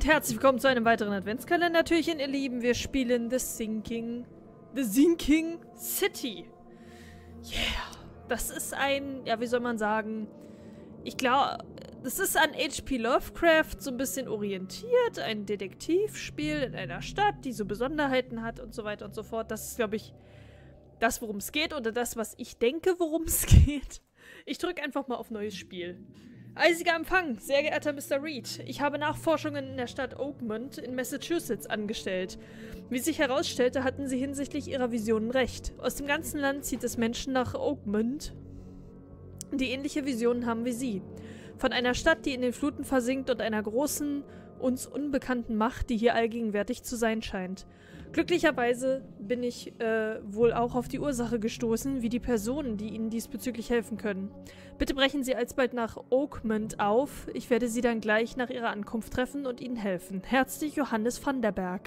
und herzlich willkommen zu einem weiteren Adventskalender-Türchen, ihr Lieben. Wir spielen The Sinking City. Yeah. Das ist ein, ja, wie soll man sagen, ich glaube, das ist an H.P. Lovecraft so ein bisschen orientiert. Ein Detektivspiel in einer Stadt, die so Besonderheiten hat und so weiter und so fort. Das ist, glaube ich, das, worum es geht oder das, was ich denke, worum es geht. Ich drücke einfach mal auf neues Spiel. Eisiger Empfang, sehr geehrter Mr. Reed. Ich habe Nachforschungen in der Stadt Oakmont in Massachusetts angestellt. Wie sich herausstellte, hatten Sie hinsichtlich Ihrer Visionen recht. Aus dem ganzen Land zieht es Menschen nach Oakmont, die ähnliche Visionen haben wie Sie. Von einer Stadt, die in den Fluten versinkt und einer großen, uns unbekannten Macht, die hier allgegenwärtig zu sein scheint. Glücklicherweise bin ich wohl auch auf die Ursache gestoßen, wie die Personen, die Ihnen diesbezüglich helfen können. Bitte brechen Sie alsbald nach Oakmont auf. Ich werde Sie dann gleich nach Ihrer Ankunft treffen und Ihnen helfen. Herzlich, Johannes van der Berg.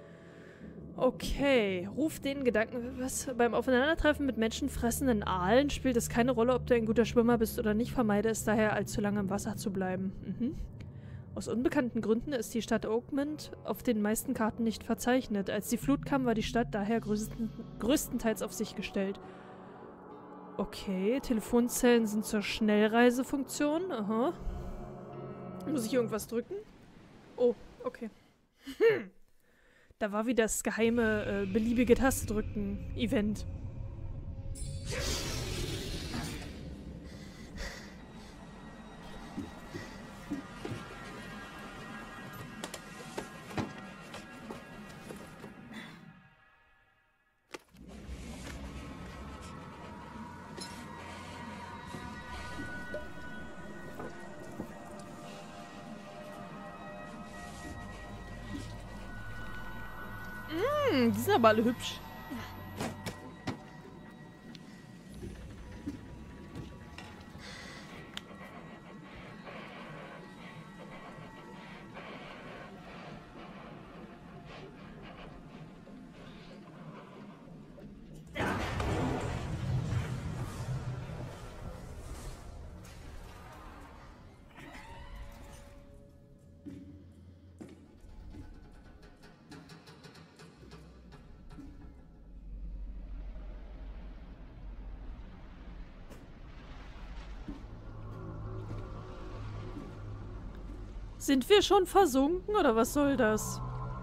Okay, ruf den Gedanken... Was? Beim Aufeinandertreffen mit menschenfressenden Aalen spielt es keine Rolle, ob du ein guter Schwimmer bist oder nicht. Vermeide es daher, allzu lange im Wasser zu bleiben. Aus unbekannten Gründen ist die Stadt Oakmont auf den meisten Karten nicht verzeichnet. Als die Flut kam, war die Stadt daher größtenteils auf sich gestellt. Okay, Telefonzellen sind zur Schnellreisefunktion. Aha. Muss ich irgendwas drücken? Oh, okay. Da war wieder das geheime beliebige Taste drücken Event. Die sind aber alle hübsch. Sind wir schon versunken oder was soll das?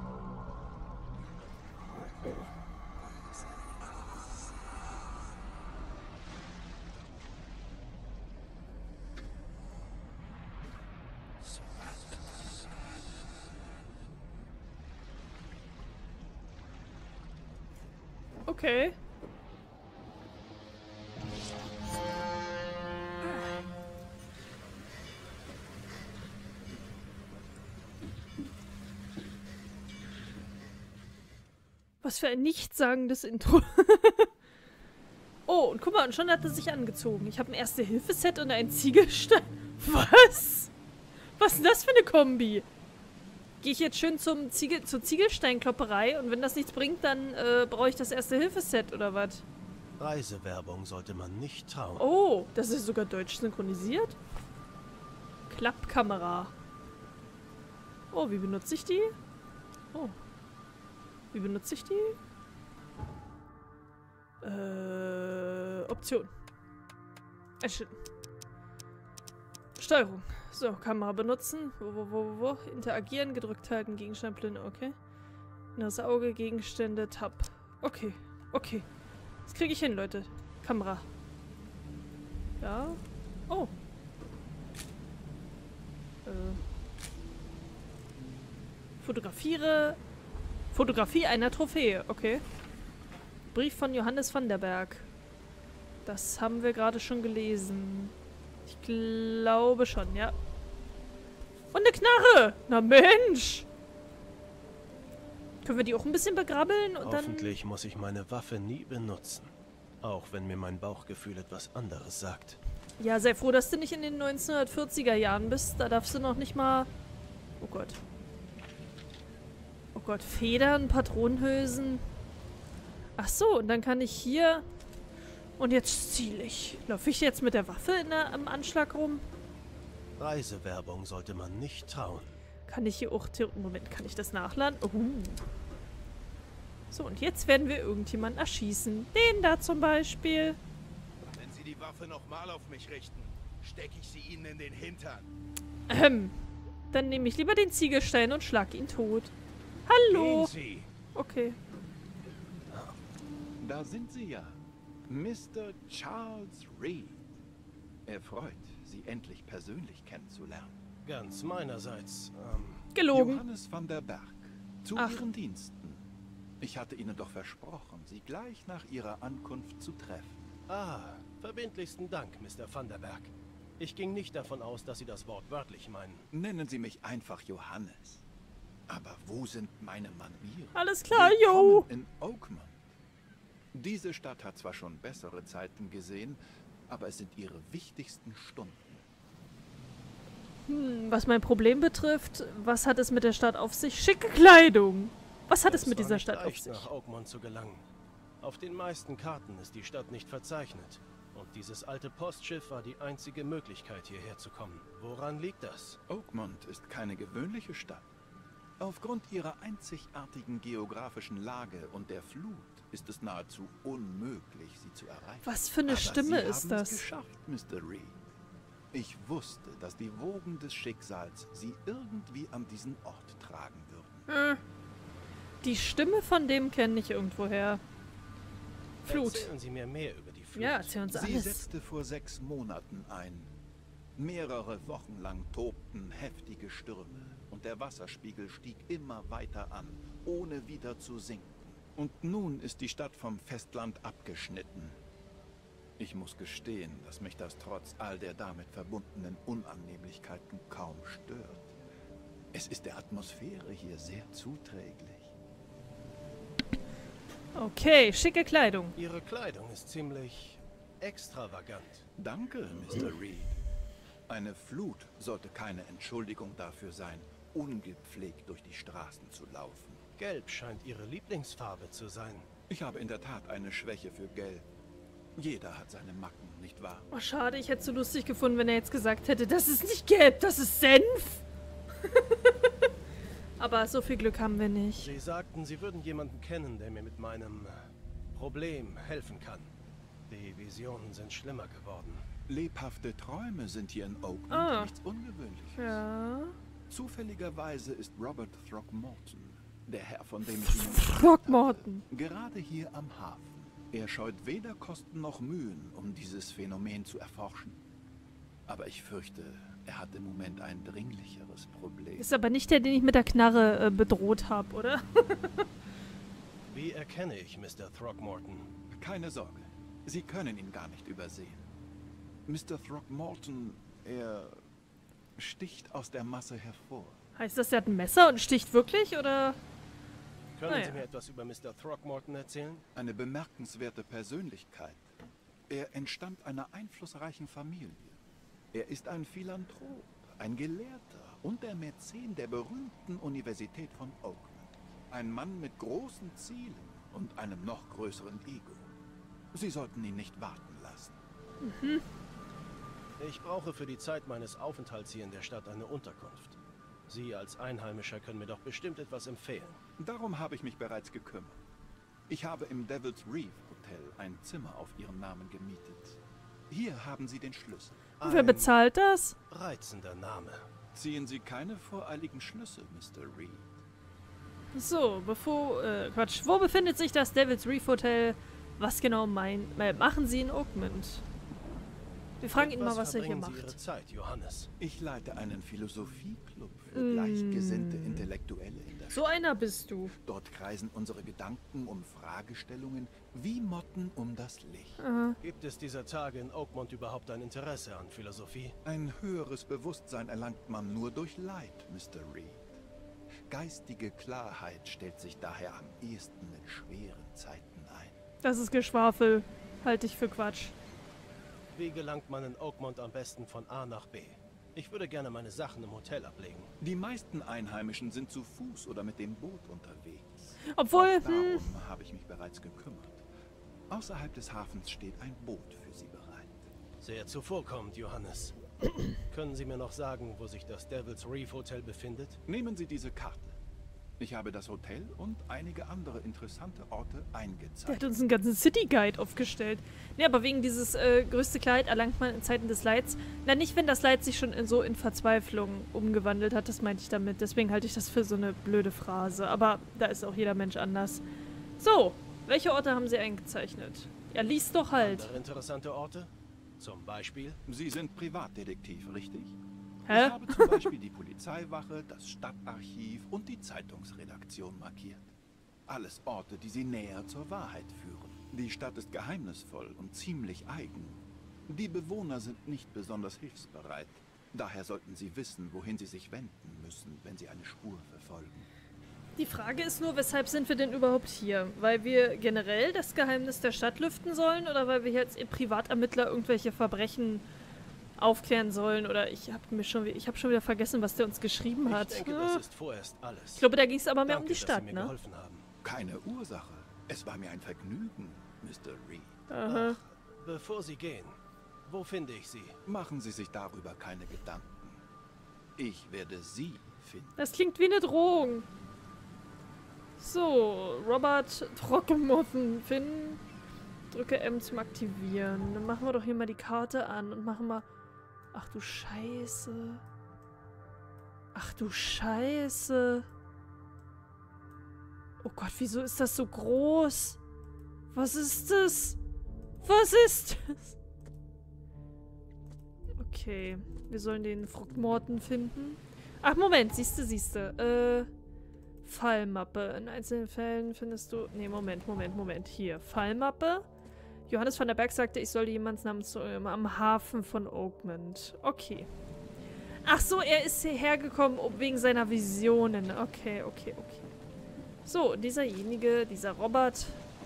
Okay. Was für ein nichtssagendes Intro. Oh, und guck mal, und schon hat er sich angezogen. Ich habe ein Erste-Hilfe-Set und einen Ziegelstein. Was? Was ist denn das für eine Kombi? Gehe ich jetzt schön zur Ziegelsteinklopperei und wenn das nichts bringt, dann brauche ich das Erste-Hilfe-Set oder was? Reisewerbung sollte man nicht trauen. Oh, das ist sogar deutsch synchronisiert. Klappkamera. Oh, wie benutze ich die? Oh. Wie benutze ich die? Option. Einstellen. Steuerung. So, Kamera benutzen. Wo? Interagieren, gedrückt halten, Gegenstand blenden, okay. Inneres Auge, Gegenstände, Tab. Okay, okay. Das kriege ich hin, Leute. Kamera. Ja. Oh. Fotografiere. Fotografie einer Trophäe, okay. Brief von Johannes van der Berg. Das haben wir gerade schon gelesen. Ich glaube schon, ja. Und eine Knarre! Na Mensch! Können wir die auch ein bisschen begrabbeln und dann... Hoffentlich muss ich meine Waffe nie benutzen. Auch wenn mir mein Bauchgefühl etwas anderes sagt. Ja, sei froh, dass du nicht in den 1940er Jahren bist. Da darfst du noch nicht mal... Oh Gott. Oh Gott, Federn, Patronenhülsen. Ach so, und dann kann ich hier... Und jetzt ziele ich. Laufe ich jetzt mit der Waffe am Anschlag rum? Reisewerbung sollte man nicht trauen. Kann ich hier auch... Moment, kann ich das nachladen? So, und jetzt werden wir irgendjemanden erschießen. Den da zum Beispiel. Wenn Sie die Waffe nochmal auf mich richten, stecke ich sie Ihnen in den Hintern. Dann nehme ich lieber den Ziegelstein und schlag ihn tot. Hallo! Gehen Sie! Okay. Da sind Sie ja. Mr. Charles Reed. Erfreut, Sie endlich persönlich kennenzulernen. Ganz meinerseits. Gelogen. Johannes van der Berg. Zu Ach. Ihren Diensten. Ich hatte Ihnen doch versprochen, Sie gleich nach Ihrer Ankunft zu treffen. Verbindlichsten Dank, Mr. Van der Berg. Ich ging nicht davon aus, dass Sie das Wort wörtlich meinen. Nennen Sie mich einfach Johannes. Aber wo sind meine Manieren? Alles klar, yo! Willkommen in Oakmont. Diese Stadt hat zwar schon bessere Zeiten gesehen, aber es sind ihre wichtigsten Stunden. Was mein Problem betrifft, was hat es mit der Stadt auf sich? Schicke Kleidung! Was hat es mit war dieser nicht Stadt auf leicht, sich? nach Oakmont zu gelangen. Auf den meisten Karten ist die Stadt nicht verzeichnet. Und dieses alte Postschiff war die einzige Möglichkeit, hierher zu kommen. Woran liegt das? Oakmont ist keine gewöhnliche Stadt. Aufgrund ihrer einzigartigen geografischen Lage und der Flut ist es nahezu unmöglich, sie zu erreichen. Was für eine Aber Stimme Sie ist haben das? es geschafft, Mr. Reed. Ich wusste, dass die Wogen des Schicksals sie irgendwie an diesen Ort tragen würden. Die Stimme von dem kenne ich irgendwoher. Flut. Erzählen Sie mir mehr über die Flut. Ja, erzähl uns Sie alles. setzte vor 6 Monaten ein. Mehrere Wochen lang tobten heftige Stürme und der Wasserspiegel stieg immer weiter an, ohne wieder zu sinken. Und nun ist die Stadt vom Festland abgeschnitten. Ich muss gestehen, dass mich das trotz all der damit verbundenen Unannehmlichkeiten kaum stört. Es ist der Atmosphäre hier sehr zuträglich. Okay, schicke Kleidung. Ihre Kleidung ist ziemlich extravagant. Danke, Mr. Reed. Eine Flut sollte keine Entschuldigung dafür sein, ungepflegt durch die Straßen zu laufen. Gelb scheint Ihre Lieblingsfarbe zu sein. Ich habe in der Tat eine Schwäche für Gelb. Jeder hat seine Macken, nicht wahr? Oh, schade, ich hätte es so lustig gefunden, wenn er jetzt gesagt hätte, das ist nicht gelb, das ist Senf. Aber so viel Glück haben wir nicht. Sie sagten, Sie würden jemanden kennen, der mir mit meinem Problem helfen kann. Die Visionen sind schlimmer geworden. Lebhafte Träume sind hier in Oakland Ah. nichts Ungewöhnliches. Ja. Zufälligerweise ist Robert Throckmorton, der Herr, von dem ich Ihnen Throckmorton. gerade hier am Hafen. Er scheut weder Kosten noch Mühen, um dieses Phänomen zu erforschen. Aber ich fürchte, er hat im Moment ein dringlicheres Problem. Ist aber nicht der, den ich mit der Knarre bedroht habe, oder? Wie erkenne ich Mr. Throckmorton? Keine Sorge, Sie können ihn gar nicht übersehen. Mr. Throckmorton, er sticht aus der Masse hervor. Heißt das, der hat ein Messer und sticht wirklich, oder? Können Naja. Sie mir etwas über Mr. Throckmorton erzählen? Eine bemerkenswerte Persönlichkeit. Er entstammt einer einflussreichen Familie. Er ist ein Philanthrop, ein Gelehrter und der Mäzen der berühmten Universität von Oakland. Ein Mann mit großen Zielen und einem noch größeren Ego. Sie sollten ihn nicht warten lassen. Ich brauche für die Zeit meines Aufenthalts hier in der Stadt eine Unterkunft. Sie als Einheimischer können mir doch bestimmt etwas empfehlen. Darum habe ich mich bereits gekümmert. Ich habe im Devil's Reef Hotel ein Zimmer auf Ihren Namen gemietet. Hier haben Sie den Schlüssel. Und wer bezahlt das? Reizender Name. Ziehen Sie keine voreiligen Schlüsse, Mr. Reed. So, Quatsch. Wo befindet sich das Devil's Reef Hotel? Was genau machen Sie in Oakmont? Wir fragen ihn mal, was er hier verbringen Sie Ihre macht. Zeit, Johannes? Ich leite einen Philosophieclub für gleichgesinnte Intellektuelle in der So einer bist du. Dort kreisen unsere Gedanken um Fragestellungen wie Motten um das Licht. Gibt es dieser Tage in Oakmont überhaupt ein Interesse an Philosophie? Ein höheres Bewusstsein erlangt man nur durch Leid, Mr. Reed. Geistige Klarheit stellt sich daher am ehesten in schweren Zeiten ein. Das ist Geschwafel. Halte ich für Quatsch. Wie gelangt man in Oakmont am besten von A nach B? Ich würde gerne meine Sachen im Hotel ablegen. Die meisten Einheimischen sind zu Fuß oder mit dem Boot unterwegs. Obwohl, Auch darum habe ich mich bereits gekümmert. Außerhalb des Hafens steht ein Boot für Sie bereit. Sehr zuvorkommend, Johannes. Können Sie mir noch sagen, wo sich das Devil's Reef Hotel befindet? Nehmen Sie diese Karte. Ich habe das Hotel und einige andere interessante Orte Der eingezeichnet. hat uns einen ganzen City Guide aufgestellt. Ne, aber wegen dieses größte Kleid erlangt man in Zeiten des Leids. Na, nicht, wenn das Leid sich schon in Verzweiflung umgewandelt hat, das meinte ich damit. Deswegen halte ich das für so eine blöde Phrase. Aber da ist auch jeder Mensch anders. So, welche Orte haben Sie eingezeichnet? Ja, lies doch halt. Andere interessante Orte? Zum Beispiel? Sie sind Privatdetektiv, richtig? Hä? Ich habe zum Beispiel die Polizeiwache, das Stadtarchiv und die Zeitungsredaktion markiert. Alles Orte, die Sie näher zur Wahrheit führen. Die Stadt ist geheimnisvoll und ziemlich eigen. Die Bewohner sind nicht besonders hilfsbereit. Daher sollten Sie wissen, wohin Sie sich wenden müssen, wenn Sie eine Spur verfolgen. Die Frage ist nur, weshalb sind wir denn überhaupt hier? Weil wir generell das Geheimnis der Stadt lüften sollen oder weil wir jetzt Privatermittler irgendwelche Verbrechen aufklären sollen? Oder ich habe schon wieder vergessen, was der uns geschrieben hat. Ich denke, das ist vorerst alles. Ich glaube, da ging es aber mehr um Danke, die dass Stadt, Sie mir ne? geholfen haben. Keine Ursache. Es war mir ein Vergnügen, Mr. Reed. Aha. Bevor Sie gehen, wo finde ich Sie? Machen Sie sich darüber keine Gedanken. Ich werde Sie finden. Das klingt wie eine Drohung. So, Robert Trockenmuffen finden. Drücke M zum Aktivieren. Dann machen wir doch hier mal die Karte an und machen mal... Ach du Scheiße. Ach du Scheiße. Oh Gott, wieso ist das so groß? Was ist das? Was ist das? Okay, wir sollen den Frogmorten finden. Ach, Moment, siehste. Fallmappe. In einzelnen Fällen findest du... Nee, Moment. Hier, Fallmappe. Johannes van der Berg sagte, ich sollte jemanden namens am Hafen von Oakmont. Okay. Ach so, er ist hierher gekommen wegen seiner Visionen. Okay. So, dieser Robert.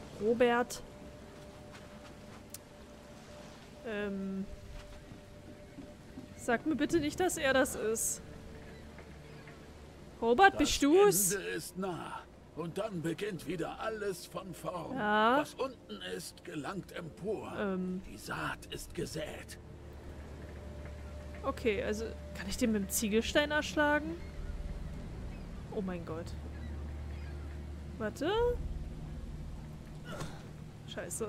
Sag mir bitte nicht, dass er das ist. Robert, bist du's? Das Ende ist nah. Und dann beginnt wieder alles von vorn. Ja. Was unten ist, gelangt empor. Die Saat ist gesät. Okay, also kann ich den mit dem Ziegelstein erschlagen? Oh mein Gott. Warte. Scheiße.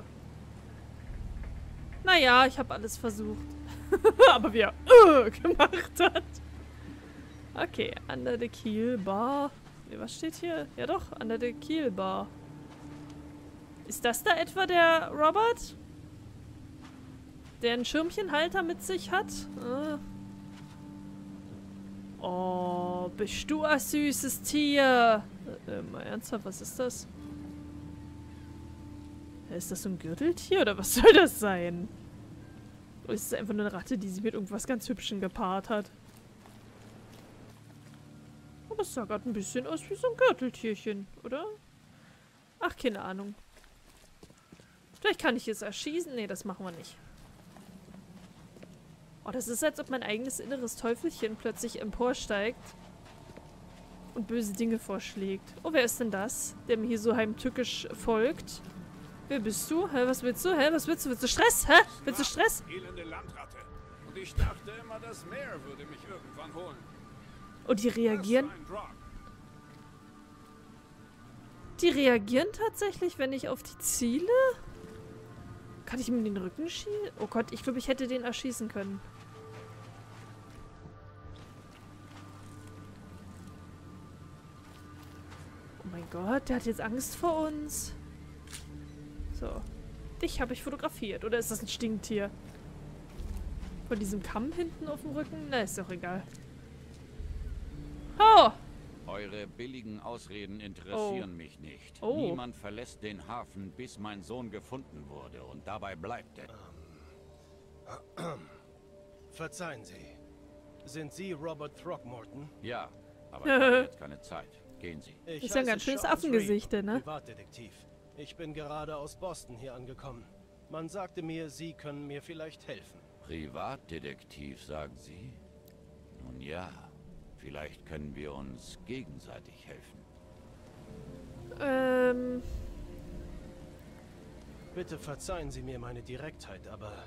Naja, ich habe alles versucht. Aber wie er gemacht hat. Okay, under the Keel Bar. Nee, was steht hier? Ja doch, under the Keel Bar. Ist das da etwa der Robert? Der einen Schirmchenhalter mit sich hat? Oh, bist du ein süßes Tier. Mal ernsthaft, was ist das? Ist das so ein Gürteltier oder was soll das sein? Oder ist es einfach nur eine Ratte, die sich mit irgendwas ganz Hübschem gepaart hat? Aber es sah gerade ein bisschen aus wie so ein Gürteltierchen, oder? Ach, keine Ahnung. Vielleicht kann ich es erschießen. Nee, das machen wir nicht. Oh, das ist, als ob mein eigenes inneres Teufelchen plötzlich emporsteigt und böse Dinge vorschlägt. Oh, wer ist denn das, der mir hier so heimtückisch folgt? Wer bist du? Hä, was willst du? Hä, was willst du? Willst du Stress? Hä? Willst du Stress? Elende Landratte. Und ich dachte immer, das Meer würde mich irgendwann holen. Und die reagieren? Das war ein Drog. Die reagieren tatsächlich, wenn ich auf die Ziele? Kann ich ihm in den Rücken schießen? Oh Gott, ich glaube, ich hätte den erschießen können. Oh mein Gott, der hat jetzt Angst vor uns. So. Dich habe ich fotografiert. Oder ist das ein Stinktier? Von diesem Kamm hinten auf dem Rücken? Na, ist doch egal. Oh! Eure billigen Ausreden interessieren mich nicht. Oh. Niemand verlässt den Hafen, bis mein Sohn gefunden wurde. Und dabei bleibt er. Verzeihen Sie. Sind Sie Robert Throckmorton? Ja, aber ich habe jetzt keine Zeit. Gehen Sie. Ich Ist ja ein heiße ganz schönes Charles Affengesicht, Reed, ne? Privatdetektiv. Ich bin gerade aus Boston hier angekommen. Man sagte mir, Sie können mir vielleicht helfen. Privatdetektiv, sagen Sie? Nun ja, vielleicht können wir uns gegenseitig helfen. Bitte verzeihen Sie mir meine Direktheit, aber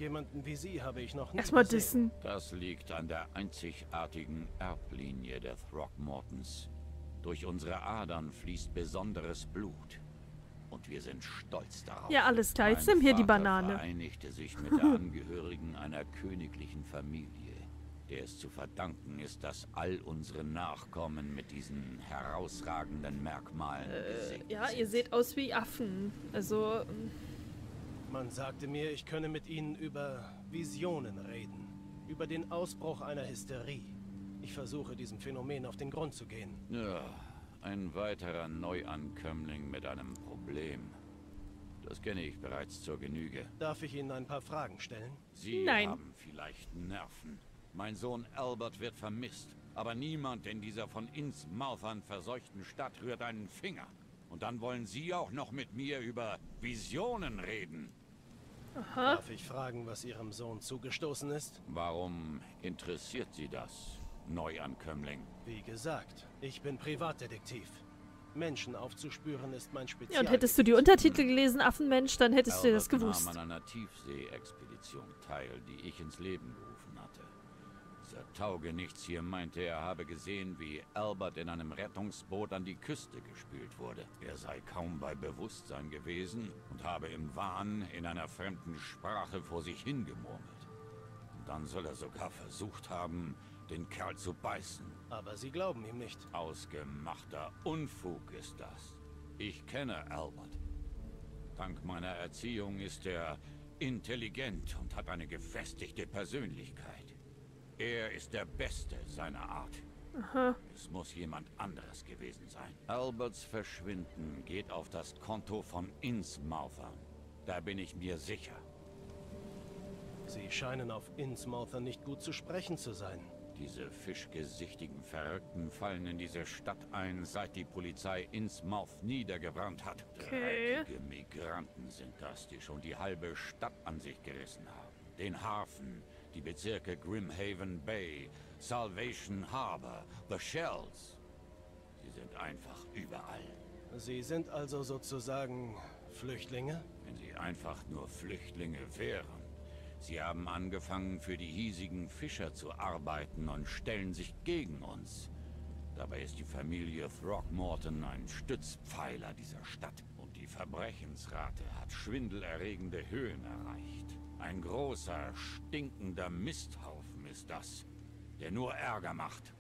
jemanden wie Sie habe ich noch nie Erstmal gesehen. dissen. Das liegt an der einzigartigen Erblinie der Throckmortons. Durch unsere Adern fließt besonderes Blut. Und wir sind stolz darauf. Ja, alles klar. Jetzt Mein nimm hier die Vater Banane. vereinigte sich mit der Angehörigen einer königlichen Familie, der es zu verdanken ist, dass all unsere Nachkommen mit diesen herausragenden Merkmalen gesegnet Ja, sind. ihr seht aus wie Affen. Also, Man sagte mir, ich könne mit Ihnen über Visionen reden. Über den Ausbruch einer Hysterie. Ich versuche, diesem Phänomen auf den Grund zu gehen. Ja, ein weiterer Neuankömmling mit einem Problem. Das kenne ich bereits zur Genüge. Darf ich Ihnen ein paar Fragen stellen? Sie Nein. haben vielleicht Nerven. Mein Sohn Albert wird vermisst. Aber niemand in dieser von Innsmouthern verseuchten Stadt rührt einen Finger. Und dann wollen Sie auch noch mit mir über Visionen reden. aha. Darf ich fragen, was Ihrem Sohn zugestoßen ist? Warum interessiert Sie das, Neuankömmling? Wie gesagt, ich bin Privatdetektiv. Menschen aufzuspüren ist mein Ja, Spezial. und hättest du die Untertitel gelesen, Affenmensch, dann hättest du das Albert gewusst. nahm an einer Tiefsee-Expedition teil, die ich ins Leben gerufen hatte. Dieser Taugenichts hier meinte, er habe gesehen, wie Albert in einem Rettungsboot an die Küste gespült wurde. Er sei kaum bei Bewusstsein gewesen und habe im Wahn in einer fremden Sprache vor sich hingemurmelt. Und dann soll er sogar versucht haben, den Kerl zu beißen. Aber Sie glauben ihm nicht. Ausgemachter Unfug ist das. Ich kenne Albert. Dank meiner Erziehung ist er intelligent und hat eine gefestigte Persönlichkeit. Er ist der Beste seiner Art. Aha. Es muss jemand anderes gewesen sein. Alberts Verschwinden geht auf das Konto von Innsmouthern. Da bin ich mir sicher. Sie scheinen auf Innsmouther nicht gut zu sprechen zu sein. Diese fischgesichtigen Verrückten fallen in diese Stadt ein, seit die Polizei Innsmouth niedergebrannt hat. Okay. Dreckige Migranten sind das, die schon die halbe Stadt an sich gerissen haben. Den Hafen, die Bezirke Grimhaven Bay, Salvation Harbor, The Shells. Sie sind einfach überall. Sie sind also sozusagen Flüchtlinge? Wenn sie einfach nur Flüchtlinge wären. Sie haben angefangen, für die hiesigen Fischer zu arbeiten und stellen sich gegen uns. Dabei ist die Familie Throckmorton ein Stützpfeiler dieser Stadt. Und die Verbrechensrate hat schwindelerregende Höhen erreicht. Ein großer, stinkender Misthaufen ist das, der nur Ärger macht.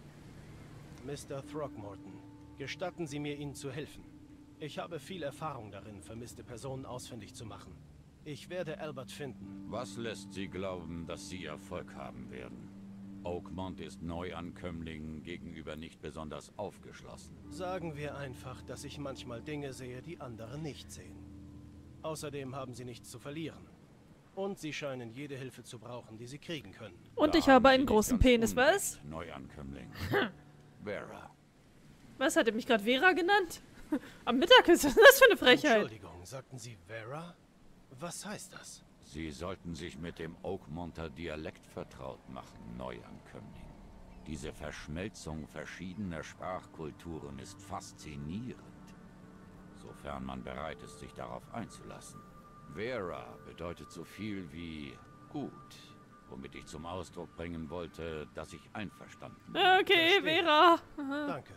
Mr. Throckmorton, gestatten Sie mir, Ihnen zu helfen. Ich habe viel Erfahrung darin, vermisste Personen ausfindig zu machen. Ich werde Albert finden. Was lässt Sie glauben, dass Sie Erfolg haben werden? Oakmont ist Neuankömmlingen gegenüber nicht besonders aufgeschlossen. Sagen wir einfach, dass ich manchmal Dinge sehe, die andere nicht sehen. Außerdem haben Sie nichts zu verlieren. Und Sie scheinen jede Hilfe zu brauchen, die Sie kriegen können. Und Da ich haben habe Sie einen nicht großen ganz Penis, unrecht, was? Neuankömmling. Vera. Was, hat er mich gerade Vera genannt? Am Mittag ist das für eine Frechheit. Entschuldigung, sagten Sie Vera? Was heißt das? Sie sollten sich mit dem Oakmonter Dialekt vertraut machen, Neuankömmling. Diese Verschmelzung verschiedener Sprachkulturen ist faszinierend, sofern man bereit ist, sich darauf einzulassen. Vera bedeutet so viel wie gut, womit ich zum Ausdruck bringen wollte, dass ich einverstanden bin. Okay, Verstehe. Vera. Danke.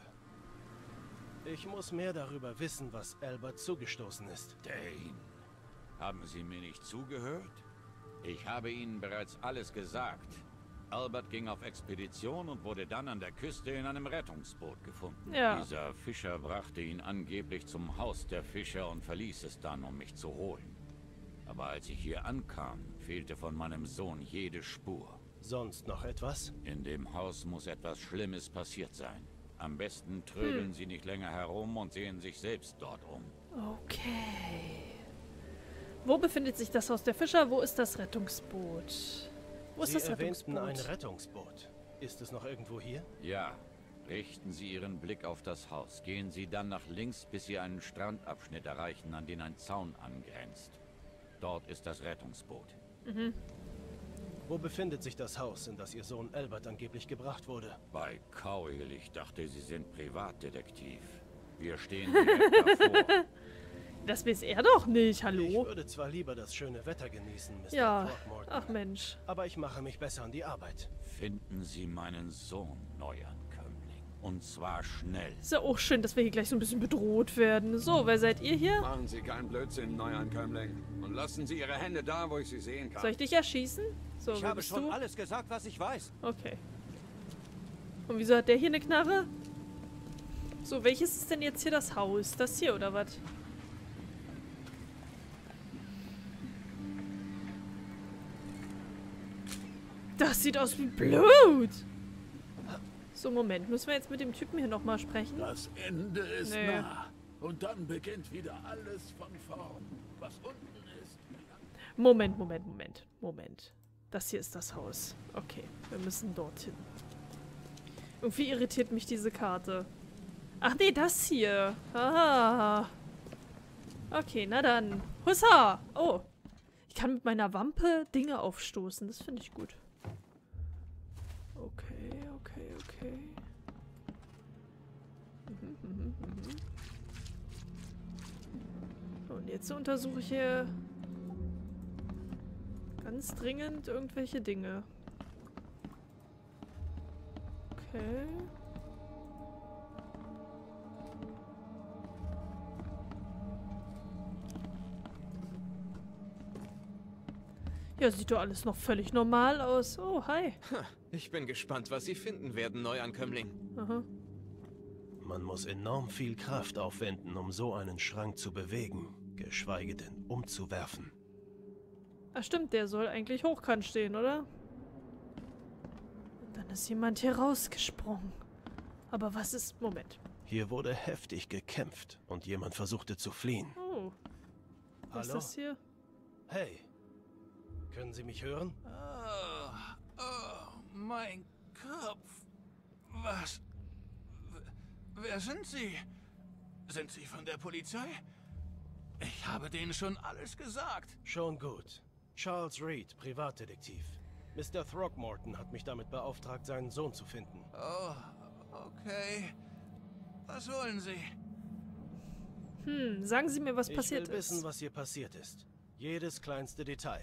Ich muss mehr darüber wissen, was Albert zugestoßen ist. Dane, haben Sie mir nicht zugehört? Ich habe Ihnen bereits alles gesagt. Albert ging auf Expedition und wurde dann an der Küste in einem Rettungsboot gefunden. Ja. Dieser Fischer brachte ihn angeblich zum Haus der Fischer und verließ es dann, um mich zu holen. Aber als ich hier ankam, fehlte von meinem Sohn jede Spur. Sonst noch etwas? In dem Haus muss etwas Schlimmes passiert sein. Am besten trödeln Sie nicht länger herum und sehen sich selbst dort um. Okay. Wo befindet sich das Haus der Fischer? Wo ist das Rettungsboot? Wo ist Sie das erwähnten ein Rettungsboot? Rettungsboot. Ist es noch irgendwo hier? Ja, richten Sie Ihren Blick auf das Haus. Gehen Sie dann nach links, bis Sie einen Strandabschnitt erreichen, an den ein Zaun angrenzt. Dort ist das Rettungsboot. Wo befindet sich das Haus, in das Ihr Sohn Albert angeblich gebracht wurde? Bei Cowhill, ich dachte, Sie sind Privatdetektiv. Wir stehen direkt davor. Das weiß er doch nicht, Ich hallo? würde zwar lieber das schöne Wetter genießen, Mr. Ja, Throckmorton, ach Mensch. aber ich mache mich besser an die Arbeit. Finden Sie meinen Sohn, Neuankömmling. Und zwar schnell. Ist ja auch schön, dass wir hier gleich so ein bisschen bedroht werden. So, wer seid ihr hier? Machen Sie keinen Blödsinn, Neuankömmling. Und lassen Sie Ihre Hände da, wo ich sie sehen kann. Soll ich dich erschießen? So, Ich wer habe bist schon du? alles gesagt, was ich weiß. Okay. Und wieso hat der hier eine Knarre? So, welches ist denn jetzt hier das Haus? Das hier oder was? Das sieht aus wie Blut! So, Moment. Müssen wir jetzt mit dem Typen hier nochmal sprechen? Das Ende ist Nee. nah. Und dann beginnt wieder alles von vorn. Was unten ist. Moment. Das hier ist das Haus. Okay, wir müssen dorthin. Irgendwie irritiert mich diese Karte. Ach nee, das hier. Ah. Okay, na dann. Hussa! Oh. Ich kann mit meiner Wampe Dinge aufstoßen. Das finde ich gut. Okay. Und jetzt untersuche ich hier ganz dringend irgendwelche Dinge. Okay. Ja, sieht doch alles noch völlig normal aus. Oh, hi. Ich bin gespannt, was Sie finden werden, Neuankömmling. Aha. Man muss enorm viel Kraft aufwenden, um so einen Schrank zu bewegen, geschweige denn umzuwerfen. Ah, stimmt, der soll eigentlich hochkant stehen, oder? Und dann ist jemand hier rausgesprungen. Aber was ist... Moment. Hier wurde heftig gekämpft und jemand versuchte zu fliehen. Oh. Was ist Hallo? das hier? Hey, können Sie mich hören? Oh, mein Kopf. Was? Wer sind Sie? Sind Sie von der Polizei? Ich habe denen schon alles gesagt. Schon gut. Charles Reed, Privatdetektiv. Mr. Throckmorton hat mich damit beauftragt, seinen Sohn zu finden. Oh, okay. Was wollen Sie? Sagen Sie mir, was Ich passiert will wissen, ist. was hier passiert ist. Jedes kleinste Detail.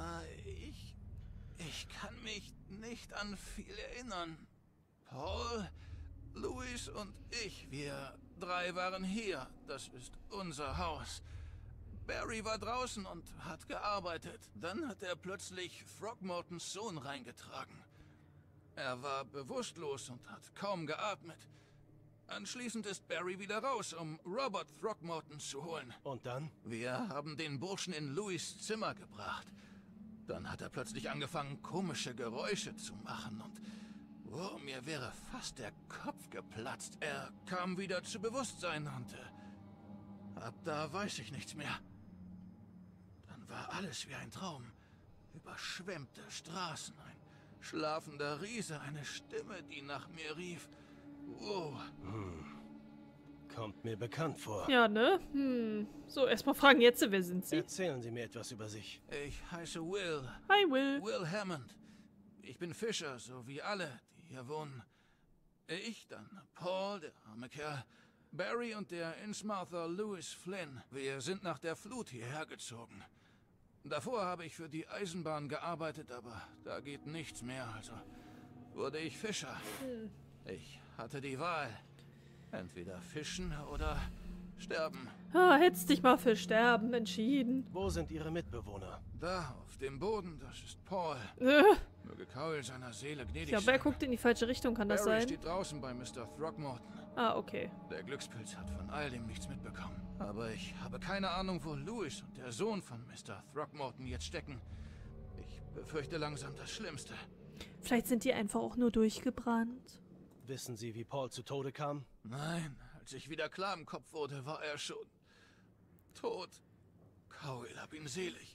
Ich kann mich nicht an viel erinnern. Paul, Louis und ich, wir drei waren hier. Das ist unser Haus. Barry war draußen und hat gearbeitet. Dann hat er plötzlich Throckmortons Sohn reingetragen. Er war bewusstlos und hat kaum geatmet. Anschließend ist Barry wieder raus, um Robert Throckmorton zu holen. Und dann? Wir haben den Burschen in Louis' Zimmer gebracht. Dann hat er plötzlich angefangen, komische Geräusche zu machen und... Oh, mir wäre fast der Kopf geplatzt. Er kam wieder zu Bewusstsein und... ab da weiß ich nichts mehr. Dann war alles wie ein Traum. Überschwemmte Straßen, ein schlafender Riese, eine Stimme, die nach mir rief. Oh. Kommt mir bekannt vor. Ja, ne? So, erstmal fragen jetzt, wer sind Sie? Erzählen Sie mir etwas über sich. Ich heiße Will. Hi, Will. Will Hammond. Ich bin Fischer, so wie alle, die hier wohnen. Ich, dann Paul, der arme Kerl, Barry und der Innsmouther Louis Flynn. Wir sind nach der Flut hierher gezogen. Davor habe ich für die Eisenbahn gearbeitet, aber da geht nichts mehr, also wurde ich Fischer. Ich hatte die Wahl. Entweder fischen oder sterben. Ah, hättest dich mal für Sterben entschieden. Wo sind Ihre Mitbewohner? Da, auf dem Boden, das ist Paul. Möge Kaul seiner Seele gnädig Ja, wer sein. guckt in die falsche Richtung, kann das Barry sein? steht draußen bei Mr. Throckmorton. Ah, okay. Der Glückspilz hat von all dem nichts mitbekommen. Aber ich habe keine Ahnung, wo Louis und der Sohn von Mr. Throckmorton jetzt stecken. Ich befürchte langsam das Schlimmste. Vielleicht sind die einfach auch nur durchgebrannt. Wissen Sie, wie Paul zu Tode kam? Nein, als ich wieder klar im Kopf wurde, war er schon tot. Kaul hab ihn selig.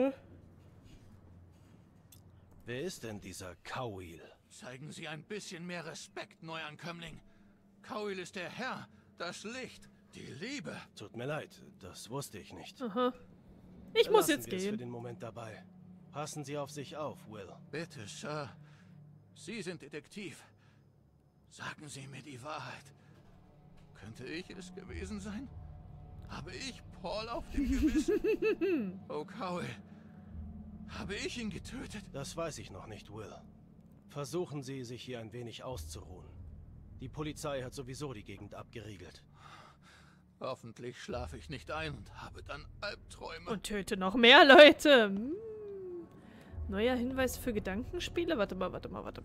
Wer ist denn dieser Cowheel? Zeigen Sie ein bisschen mehr Respekt, Neuankömmling. Kaul ist der Herr, das Licht, die Liebe. Tut mir leid, das wusste ich nicht. Ich muss Lassen jetzt wir es für gehen. den Moment dabei. Passen Sie auf sich auf, Will. Bitte, Sir. Sie sind Detektiv. Sagen Sie mir die Wahrheit. Könnte ich es gewesen sein? Habe ich Paul auf dem Gewissen? Oh, Cowell. Habe ich ihn getötet? Das weiß ich noch nicht, Will. Versuchen Sie, sich hier ein wenig auszuruhen. Die Polizei hat sowieso die Gegend abgeriegelt. Hoffentlich schlafe ich nicht ein und habe dann Albträume. Und töte noch mehr Leute. Neuer Hinweis für Gedankenspiele? Warte mal.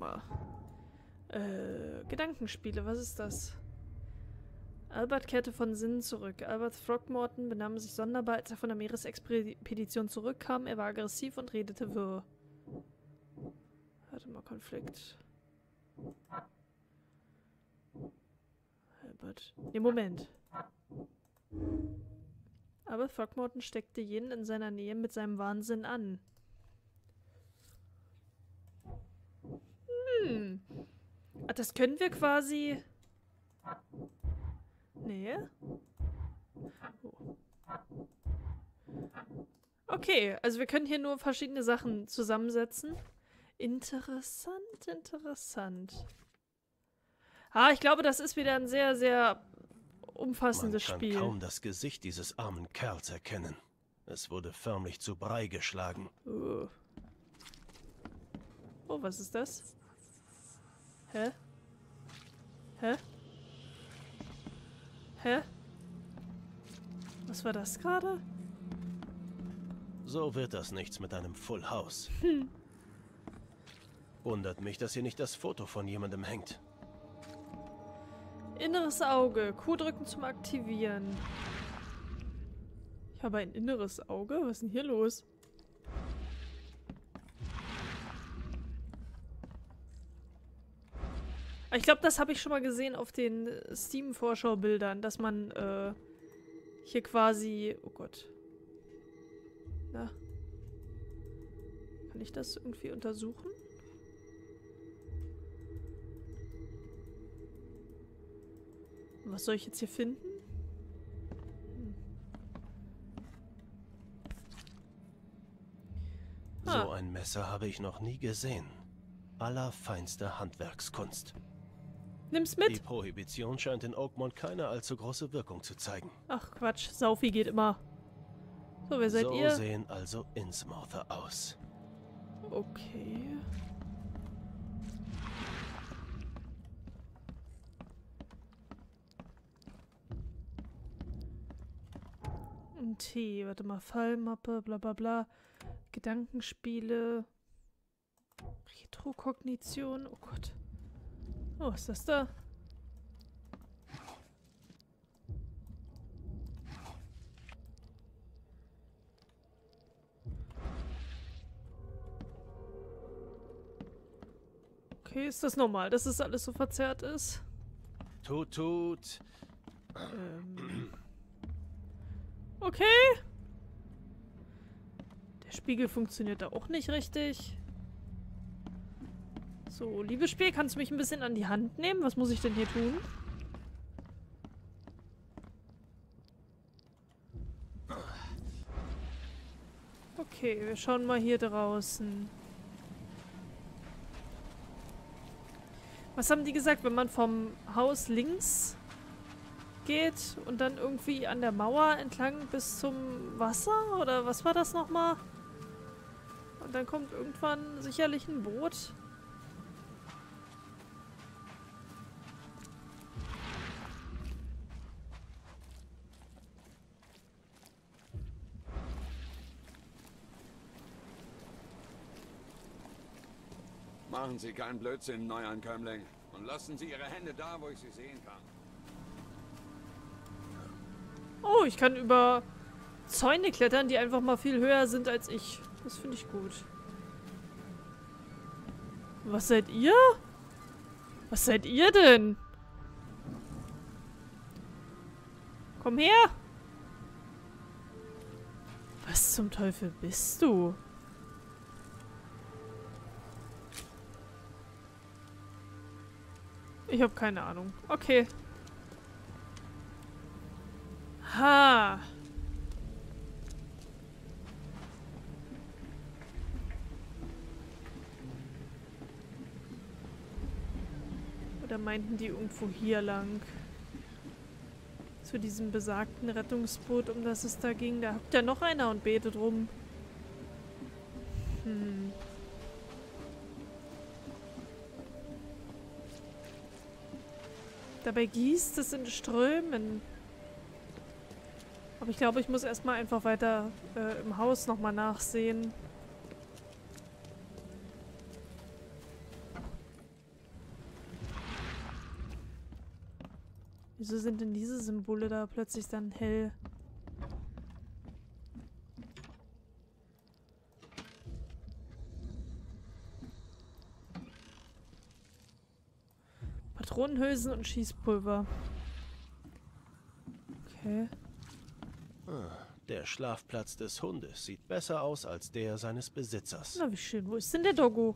Gedankenspiele, was ist das? Albert kehrte von Sinnen zurück. Albert Throckmorton benahm sich sonderbar, als er von der Meeresexpedition zurückkam. Er war aggressiv und redete wirr. Warte mal, Konflikt. Albert. Nee, Moment. Aber Throckmorton steckte jenen in seiner Nähe mit seinem Wahnsinn an. Ach, das können wir quasi... Nee. Oh. Okay, also wir können hier nur verschiedene Sachen zusammensetzen. Interessant, interessant. Ah, ich glaube, das ist wieder ein sehr, sehr umfassendes Spiel. Man kann kaum das Gesicht dieses armen Kerls erkennen. Es wurde förmlich zu Brei geschlagen. Oh, was ist das? Hä? Hä? Hä? Was war das gerade? So wird das nichts mit einem Full House. Wundert mich, dass hier nicht das Foto von jemandem hängt. Inneres Auge. Q drücken zum Aktivieren. Ich habe ein inneres Auge? Was ist denn hier los? Ich glaube, das habe ich schon mal gesehen auf den Steam-Vorschau-Bildern, dass man hier quasi... Oh Gott. Na. Kann ich das irgendwie untersuchen? Was soll ich jetzt hier finden? So ein Messer habe ich noch nie gesehen. Allerfeinste Handwerkskunst. Nimm's mit. Die Prohibition scheint in Oakmont keine allzu große Wirkung zu zeigen. Ach Quatsch, Saufi geht immer. So, wer seid ihr? So sehen also Innsmouther aus. Okay. Ein T, warte mal, Fallmappe, bla bla bla. Gedankenspiele. Retrokognition, oh Gott. Oh, was ist das da? Okay, ist das normal, dass es alles so verzerrt ist? Tut. Okay. Der Spiegel funktioniert da auch nicht richtig. So, liebes Spiel, kannst du mich ein bisschen an die Hand nehmen? Was muss ich denn hier tun? Okay, wir schauen mal hier draußen. Was haben die gesagt, wenn man vom Haus links geht und dann irgendwie an der Mauer entlang bis zum Wasser? Oder was war das nochmal? Und dann kommt irgendwann sicherlich ein Boot. Machen Sie keinen Blödsinn, Neuankömmling. Und lassen Sie Ihre Hände da, wo ich sie sehen kann. Oh, ich kann über Zäune klettern, die einfach mal viel höher sind als ich. Das finde ich gut. Was seid ihr? Was seid ihr denn? Komm her! Was zum Teufel bist du? Ich habe keine Ahnung. Okay. Ha. Oder meinten die irgendwo hier lang? Zu diesem besagten Rettungsboot, um das es da ging. Da hockt ja noch einer und betet rum. Dabei gießt es in Strömen. Aber ich glaube, ich muss erstmal einfach weiter im Haus nochmal nachsehen. Wieso sind denn diese Symbole da plötzlich dann hell? Patronenhülsen und Schießpulver. Okay. Der Schlafplatz des Hundes sieht besser aus als der seines Besitzers. Na, wie schön. Wo ist denn der Doggo?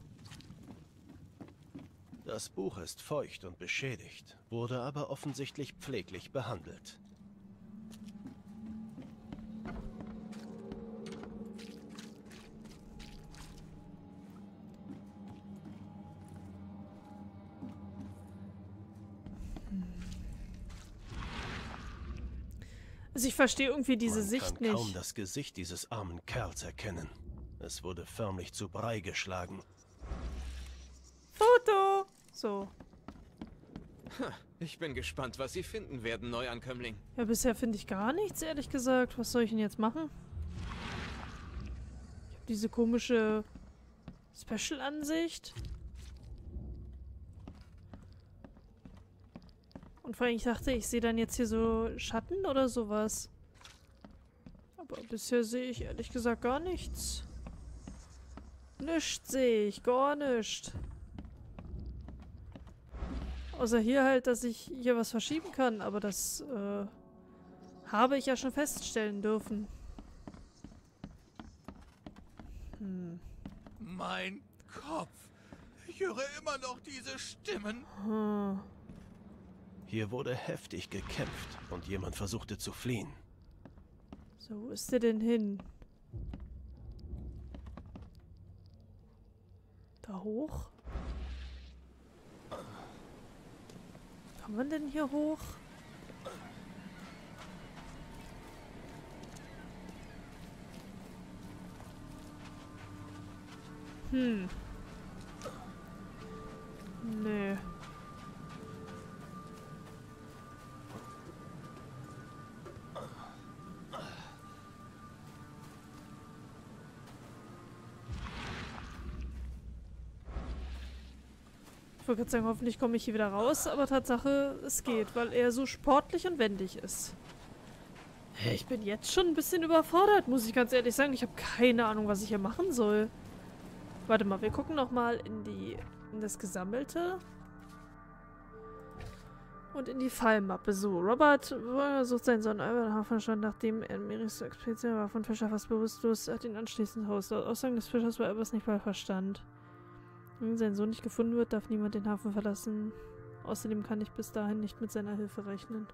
Das Buch ist feucht und beschädigt, wurde aber offensichtlich pfleglich behandelt. Also ich verstehe irgendwie diese Sicht Man kann kaum nicht. das Gesicht dieses armen Kerls erkennen. Es wurde förmlich zu Brei geschlagen. Foto! So. Ich bin gespannt, was Sie finden werden, Neuankömmling. Ja, bisher finde ich gar nichts, ehrlich gesagt. Was soll ich denn jetzt machen? Ich habe diese komische Special-Ansicht. Und vor allem, ich dachte, ich sehe dann jetzt hier so Schatten oder sowas. Aber bisher sehe ich ehrlich gesagt gar nichts. Nichts sehe ich, gar nichts. Außer hier halt, dass ich hier was verschieben kann, aber das habe ich ja schon feststellen dürfen. Mein Kopf. Ich höre immer noch diese Stimmen. Hier wurde heftig gekämpft und jemand versuchte zu fliehen. So, wo ist der denn hin? Da hoch? Kann man denn hier hoch? Nee. Ich wollte gerade sagen, hoffentlich komme ich hier wieder raus, aber Tatsache, es geht, weil er so sportlich und wendig ist. Ich bin jetzt schon ein bisschen überfordert, muss ich ganz ehrlich sagen. Ich habe keine Ahnung, was ich hier machen soll. Warte mal, wir gucken nochmal in das Gesammelte. Und in die Fallmappe. So, Robert sucht seinen Sohn Albert in Hafenstadt, nachdem er in Meeres Expedition war, von Fischer fast bewusstlos, hat ihn anschließend Haus. Laut Aussagen des Fischers war Albert nicht bei Verstand. Wenn sein Sohn nicht gefunden wird, darf niemand den Hafen verlassen. Außerdem kann ich bis dahin nicht mit seiner Hilfe rechnen.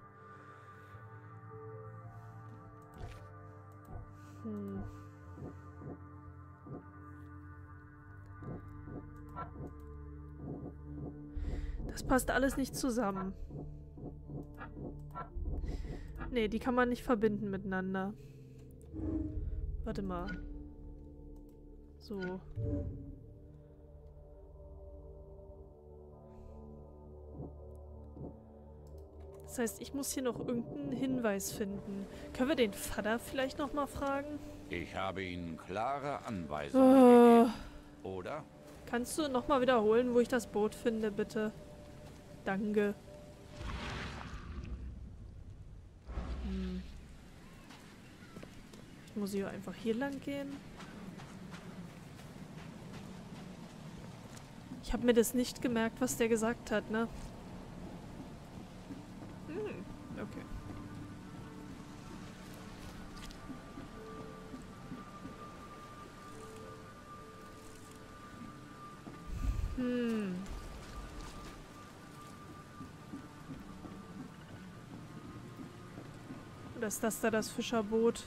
Das passt alles nicht zusammen. Nee, die kann man nicht verbinden miteinander. Warte mal. So. Das heißt, ich muss hier noch irgendeinen Hinweis finden. Können wir den Vater vielleicht nochmal fragen? Ich habe Ihnen klare Anweisungen gegeben. Oder? Kannst du nochmal wiederholen, wo ich das Boot finde, bitte? Danke. Ich muss hier einfach hier lang gehen. Ich habe mir das nicht gemerkt, was der gesagt hat, ne? Okay. Oder ist das da das Fischerboot?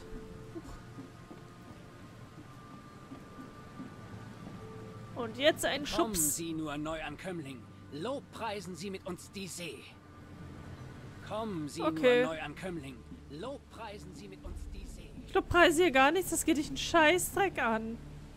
Und jetzt ein Kommen Schubs. Sie nur, Neuankömmling. Lobpreisen Sie mit uns die See. Kommen Sie Okay. nur, Neuankömmling. Lobpreisen Sie mit uns die See. Ich lobpreise hier gar nichts, das geht dich einen Scheißdreck an.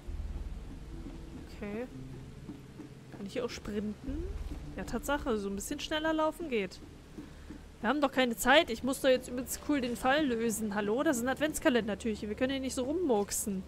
Okay. Kann ich hier auch sprinten? Ja, Tatsache, so ein bisschen schneller laufen geht. Wir haben doch keine Zeit. Ich muss doch jetzt übelst cool den Fall lösen. Hallo, das ist ein Adventskalendertürchen. Wir können hier nicht so rummurksen.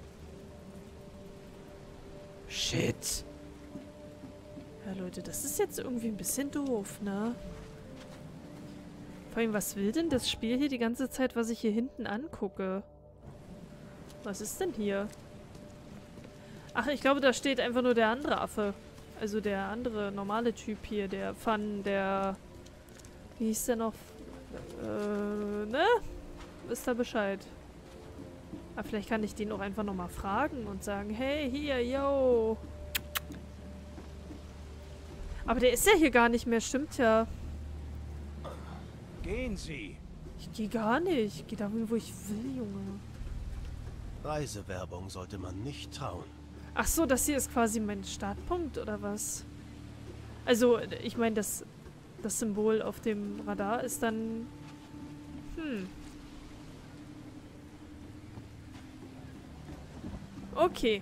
Shit. Ja, Leute, das ist jetzt irgendwie ein bisschen doof, ne? Vor allem, was will denn das Spiel hier die ganze Zeit, was ich hier hinten angucke? Was ist denn hier? Ach, ich glaube, da steht einfach nur der andere Affe. Also der andere normale Typ hier, der Fun, der... Wie hieß der noch? Ne? Wisst ihr Bescheid? Aber vielleicht kann ich den auch einfach nochmal fragen und sagen, hey, hier, yo. Aber der ist ja hier gar nicht mehr, stimmt ja. Gehen Sie. Ich gehe gar nicht. Ich gehe dahin, wo ich will, Junge. Reisewerbung sollte man nicht trauen. Ach so, das hier ist quasi mein Startpunkt, oder was? Also, ich meine, das Symbol auf dem Radar ist dann... Okay.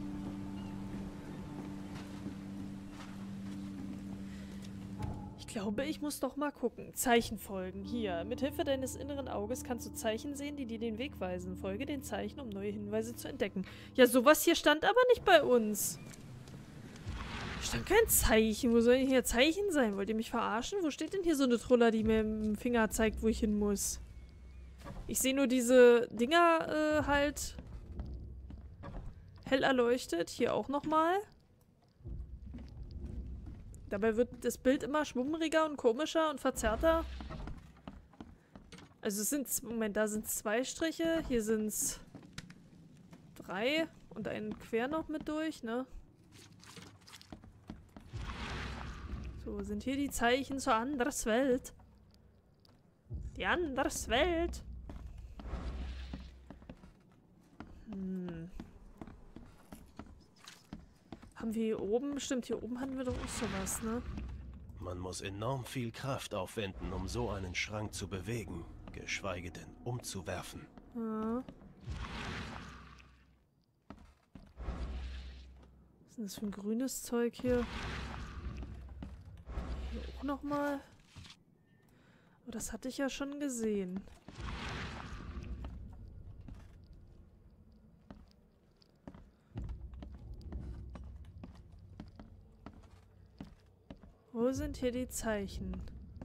Ich glaube, ich muss doch mal gucken. Zeichen folgen. Hier. Mithilfe deines inneren Auges kannst du Zeichen sehen, die dir den Weg weisen. Folge den Zeichen, um neue Hinweise zu entdecken. Ja, sowas hier stand aber nicht bei uns. Stand kein Zeichen. Wo soll denn hier Zeichen sein? Wollt ihr mich verarschen? Wo steht denn hier so eine Troller, die mir mit dem Finger zeigt, wo ich hin muss? Ich sehe nur diese Dinger halt hell erleuchtet. Hier auch nochmal. Dabei wird das Bild immer schwummriger und komischer und verzerrter. Also es sind... Moment, da sind es 2 Striche. Hier sind es 3. Und einen quer noch mit durch, ne? So, sind hier die Zeichen zur Anderswelt. Die Anderswelt. Haben wir hier oben? Stimmt, hier oben hatten wir doch auch sowas, ne? Man muss enorm viel Kraft aufwenden, um so einen Schrank zu bewegen, geschweige denn umzuwerfen. Ja. Was ist denn das für ein grünes Zeug hier? Hier auch nochmal. Aber das hatte ich ja schon gesehen. Wo sind hier die Zeichen?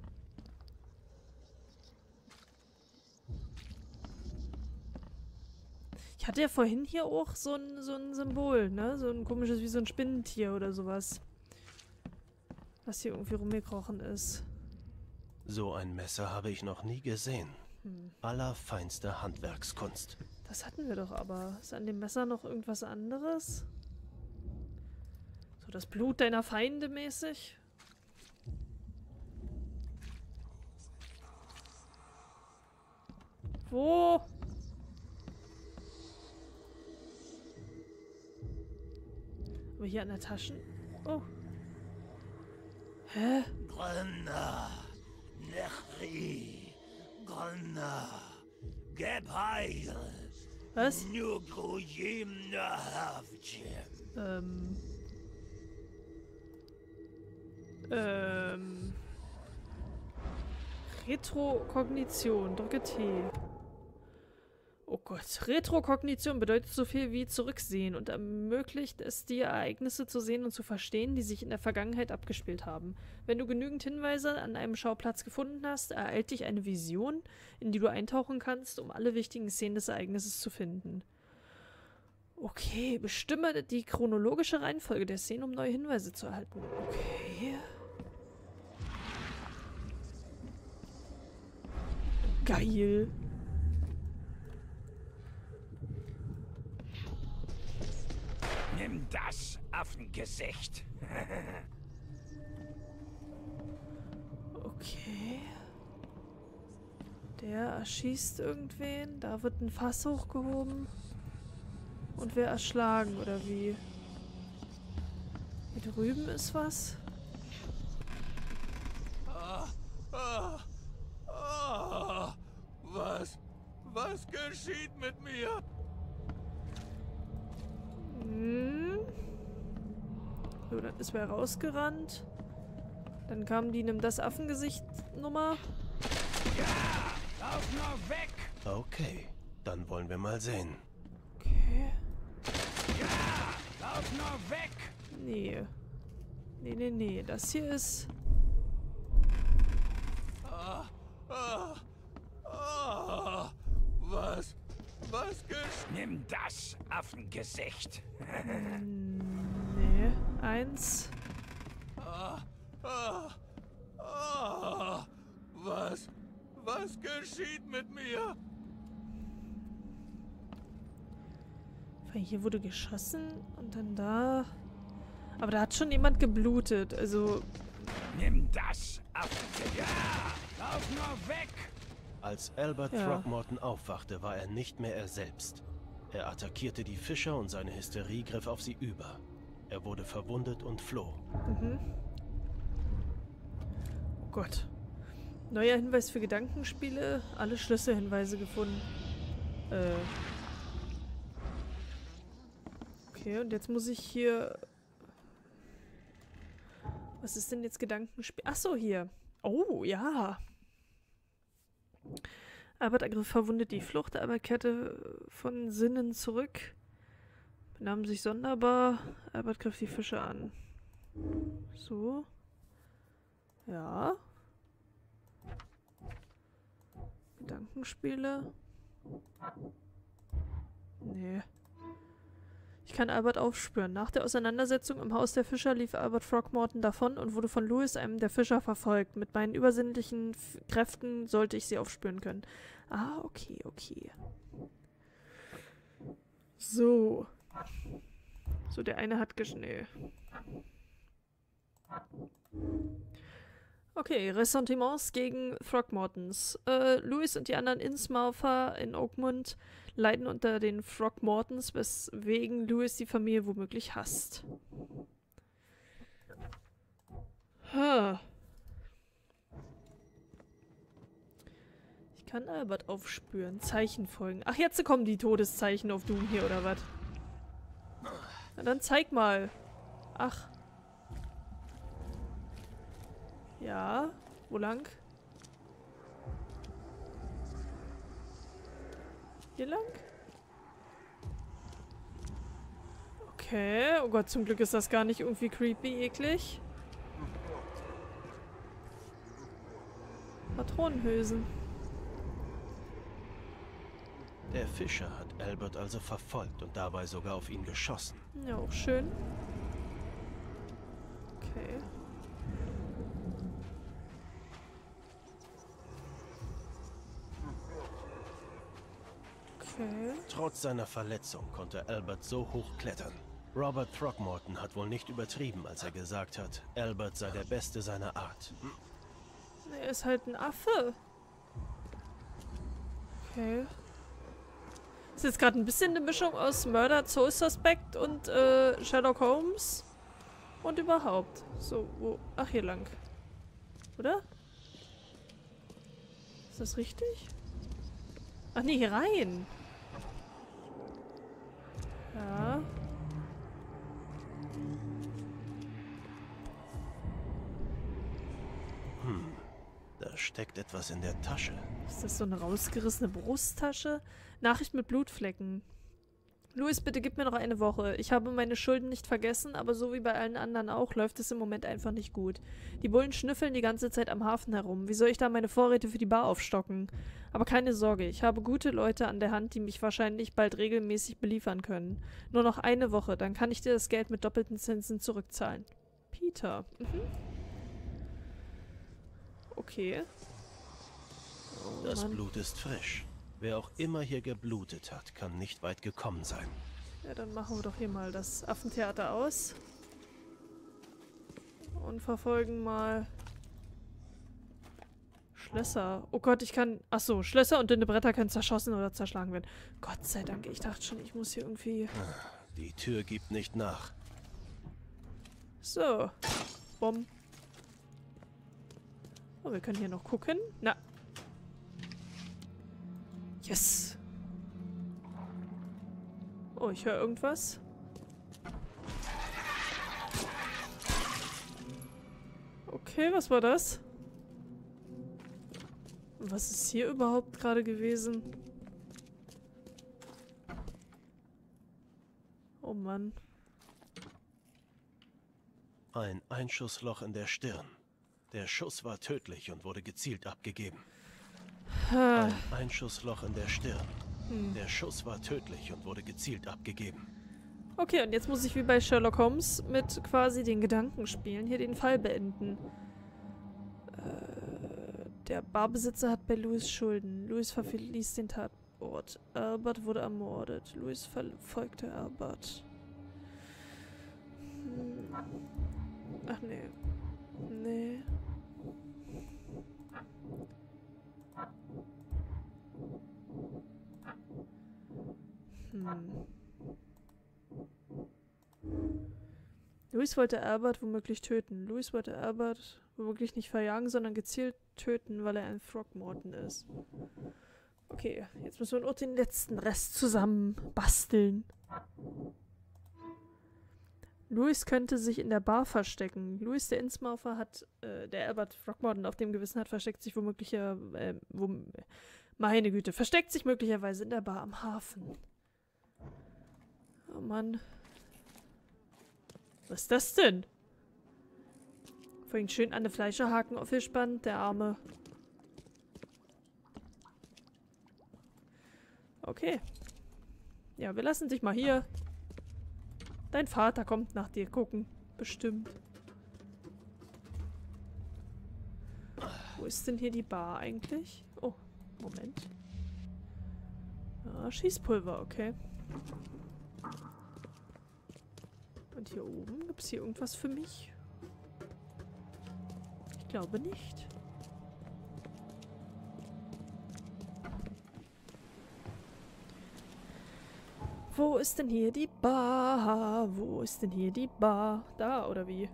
Ich hatte ja vorhin hier auch so ein Symbol, ne? So ein komisches, wie so ein Spinnentier oder sowas. Was hier irgendwie rumgekrochen ist. So ein Messer habe ich noch nie gesehen. Allerfeinste Handwerkskunst. Das hatten wir doch aber. Ist an dem Messer noch irgendwas anderes? So das Blut deiner Feinde mäßig? Wo? Aber hier an der Tasche. Oh. Hä? Grönna, Nechri, Grönna, Gebheil, Was? Nugrujim Nahavjim. Retrokognition. Drücke T. Oh Gott. Retrokognition bedeutet so viel wie zurücksehen und ermöglicht es dir, Ereignisse zu sehen und zu verstehen, die sich in der Vergangenheit abgespielt haben. Wenn du genügend Hinweise an einem Schauplatz gefunden hast, ereilt dich eine Vision, in die du eintauchen kannst, um alle wichtigen Szenen des Ereignisses zu finden. Okay, bestimme die chronologische Reihenfolge der Szenen, um neue Hinweise zu erhalten. Okay. Geil. Nimm das, Affengesicht. Okay. Der erschießt irgendwen. Da wird ein Fass hochgehoben. Und wer erschlagen, oder wie? Hier drüben ist was. geschieht mit mir? So, dann ist wer rausgerannt. Dann kam die Nimm das Affengesicht-Nummer. Ja! Lauf nur weg! Okay, dann wollen wir mal sehen. Okay. Ja! Lauf nur weg! Nee. Nee. Das hier ist... Was geschieht? Nimm das, Affengesicht! Nee. 1. Was geschieht mit mir? Weil hier wurde geschossen und dann da... Aber da hat schon jemand geblutet, also... Nimm das, Affengesicht! Ja! Lauf nur weg! Als Albert Throckmorton aufwachte, war er nicht mehr er selbst. Er attackierte die Fischer und seine Hysterie griff auf sie über. Er wurde verwundet und floh. Oh Gott. Neuer Hinweis für Gedankenspiele. Alle Schlüsselhinweise gefunden. Okay, und jetzt muss ich hier... Was ist denn jetzt Gedankenspiel? Ach so, hier. Oh, ja. Albert ergriff verwundet die Flucht. Albert kehrte von Sinnen zurück. Benahm sich sonderbar. Albert griff die Fische an. So. Ja. Gedankenspiele. Nee. Ich kann Albert aufspüren. Nach der Auseinandersetzung im Haus der Fischer lief Albert Throckmorton davon und wurde von Louis, einem der Fischer, verfolgt. Mit meinen übersinnlichen Kräften sollte ich sie aufspüren können. Ah, okay. So. So, der eine hat nee. Okay, Ressentiments gegen Throckmortons. Louis und die anderen Innsmouther in Oakmont leiden unter den Throckmortons, weswegen Louis die Familie womöglich hasst. Ich kann Albert aufspüren. Zeichen folgen. Ach, jetzt kommen die Todeszeichen auf Doom hier, oder was? Na dann zeig mal. Ach. Ja, wo lang? Hier lang? Okay, oh Gott, zum Glück ist das gar nicht irgendwie creepy, eklig. Patronenhülsen. Der Fischer hat Albert also verfolgt und dabei sogar auf ihn geschossen. Ja, auch schön. Okay. Trotz seiner Verletzung konnte Albert so hoch klettern. Robert Throckmorton hat wohl nicht übertrieben, als er gesagt hat, Albert sei der Beste seiner Art. Er ist halt ein Affe. Okay. Ist jetzt gerade ein bisschen eine Mischung aus Murder, Soul Suspect und Sherlock Holmes. Und überhaupt. So, wo... Ach, hier lang. Oder? Ist das richtig? Ach nee, hier rein. Ja. Da steckt etwas in der Tasche. Ist das so eine rausgerissene Brusttasche? Nachricht mit Blutflecken. Louis, bitte gib mir noch eine Woche. Ich habe meine Schulden nicht vergessen, aber so wie bei allen anderen auch, läuft es im Moment einfach nicht gut. Die Bullen schnüffeln die ganze Zeit am Hafen herum. Wie soll ich da meine Vorräte für die Bar aufstocken? Aber keine Sorge, ich habe gute Leute an der Hand, die mich wahrscheinlich bald regelmäßig beliefern können. Nur noch eine Woche, dann kann ich dir das Geld mit doppelten Zinsen zurückzahlen. Peter. Okay. Oh, das Mann. Blut ist frisch. Wer auch immer hier geblutet hat, kann nicht weit gekommen sein. Ja, dann machen wir doch hier mal das Affentheater aus. Und verfolgen mal Schlösser. Oh Gott, ich kann... Achso, Schlösser und dünne Bretter können zerschossen oder zerschlagen werden. Gott sei Dank, ich dachte schon, ich muss hier irgendwie... Die Tür gibt nicht nach. So. Bumm. Oh, wir können hier noch gucken. Na. Yes. Oh, ich höre irgendwas. Okay, was war das? Was ist hier überhaupt gerade gewesen? Oh Mann. Ein Einschussloch in der Stirn. Der Schuss war tödlich und wurde gezielt abgegeben. Ein Einschussloch in der Stirn. Der Schuss war tödlich und wurde gezielt abgegeben. Okay, und jetzt muss ich wie bei Sherlock Holmes mit quasi den Gedanken spielen, hier den Fall beenden. Der Barbesitzer hat bei Louis Schulden. Louis verließ den Tatort. Albert wurde ermordet. Louis verfolgte Albert. Ach nee. Nee. Louis wollte Albert womöglich töten. Louis wollte Albert womöglich nicht verjagen, sondern gezielt töten, weil er ein Throckmorton ist. Okay, jetzt müssen wir nur den letzten Rest zusammen basteln. Louis könnte sich in der Bar verstecken. Louis, der Innsmouther, hat, der Albert Throckmorton auf dem Gewissen hat, versteckt sich womöglich, meine Güte, versteckt sich möglicherweise in der Bar am Hafen. Oh Mann. Was ist das denn? Vorhin schön an den Fleischerhaken aufgespannt, der Arme. Okay. Ja, wir lassen dich mal hier. Dein Vater kommt nach dir gucken. Bestimmt. Wo ist denn hier die Bar eigentlich? Oh, Moment. Ah, Schießpulver, okay. Und hier oben, gibt es hier irgendwas für mich? Ich glaube nicht. Wo ist denn hier die Bar? Wo ist denn hier die Bar? Da, oder wie?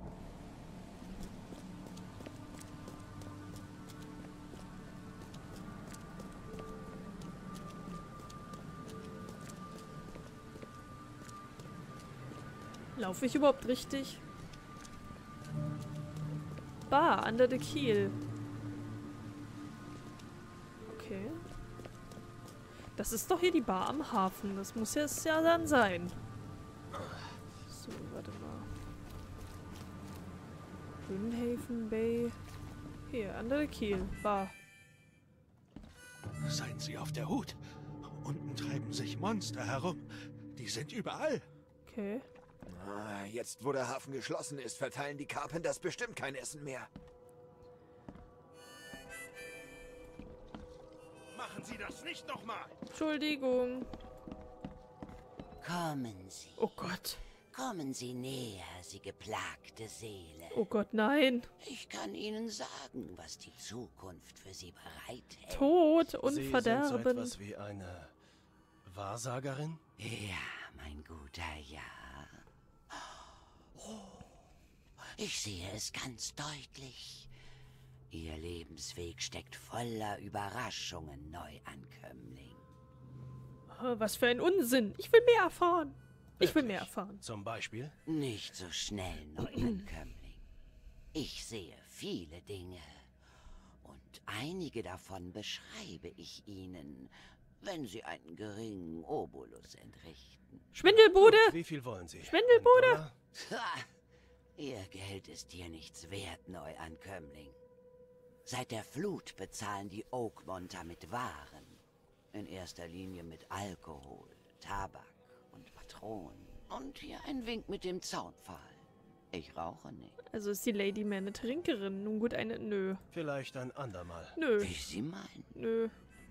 Laufe ich überhaupt richtig? Bar, under the Kiel. Okay. Das ist doch hier die Bar am Hafen. Das muss es ja dann sein. So, warte mal. Windhaven Bay. Hier, under the Kiel. Bar. Seien Sie auf der Hut. Unten treiben sich Monster herum. Die sind überall. Okay. Jetzt, wo der Hafen geschlossen ist, verteilen die Carpenters bestimmt kein Essen mehr. Machen Sie das nicht nochmal! Entschuldigung. Kommen Sie. Oh Gott. Kommen Sie näher, Sie geplagte Seele. Oh Gott, nein. Ich kann Ihnen sagen, was die Zukunft für Sie bereithält. Tod und Sie Verderben. sind so etwas wie eine Wahrsagerin? Ja, mein guter, ja. Oh, ich sehe es ganz deutlich. Ihr Lebensweg steckt voller Überraschungen, Neuankömmling. Oh, was für ein Unsinn. Ich will mehr erfahren. Ich will mehr erfahren. Zum Beispiel? Nicht so schnell, Neuankömmling. Ich sehe viele Dinge. Und einige davon beschreibe ich Ihnen, wenn Sie einen geringen Obolus entrichten. Schwindelbude! Wie viel wollen Sie? Schwindelbude! Ihr Geld ist hier nichts wert, Neuankömmling. Seit der Flut bezahlen die Oakmonter mit Waren. In erster Linie mit Alkohol, Tabak und Patronen. Und hier ein Wink mit dem Zaunpfahl. Ich rauche nicht. Also ist die Lady mehr eine Trinkerin? Nun gut, eine... Nö. Vielleicht ein andermal. Nö. Wie Sie meinen. Nö.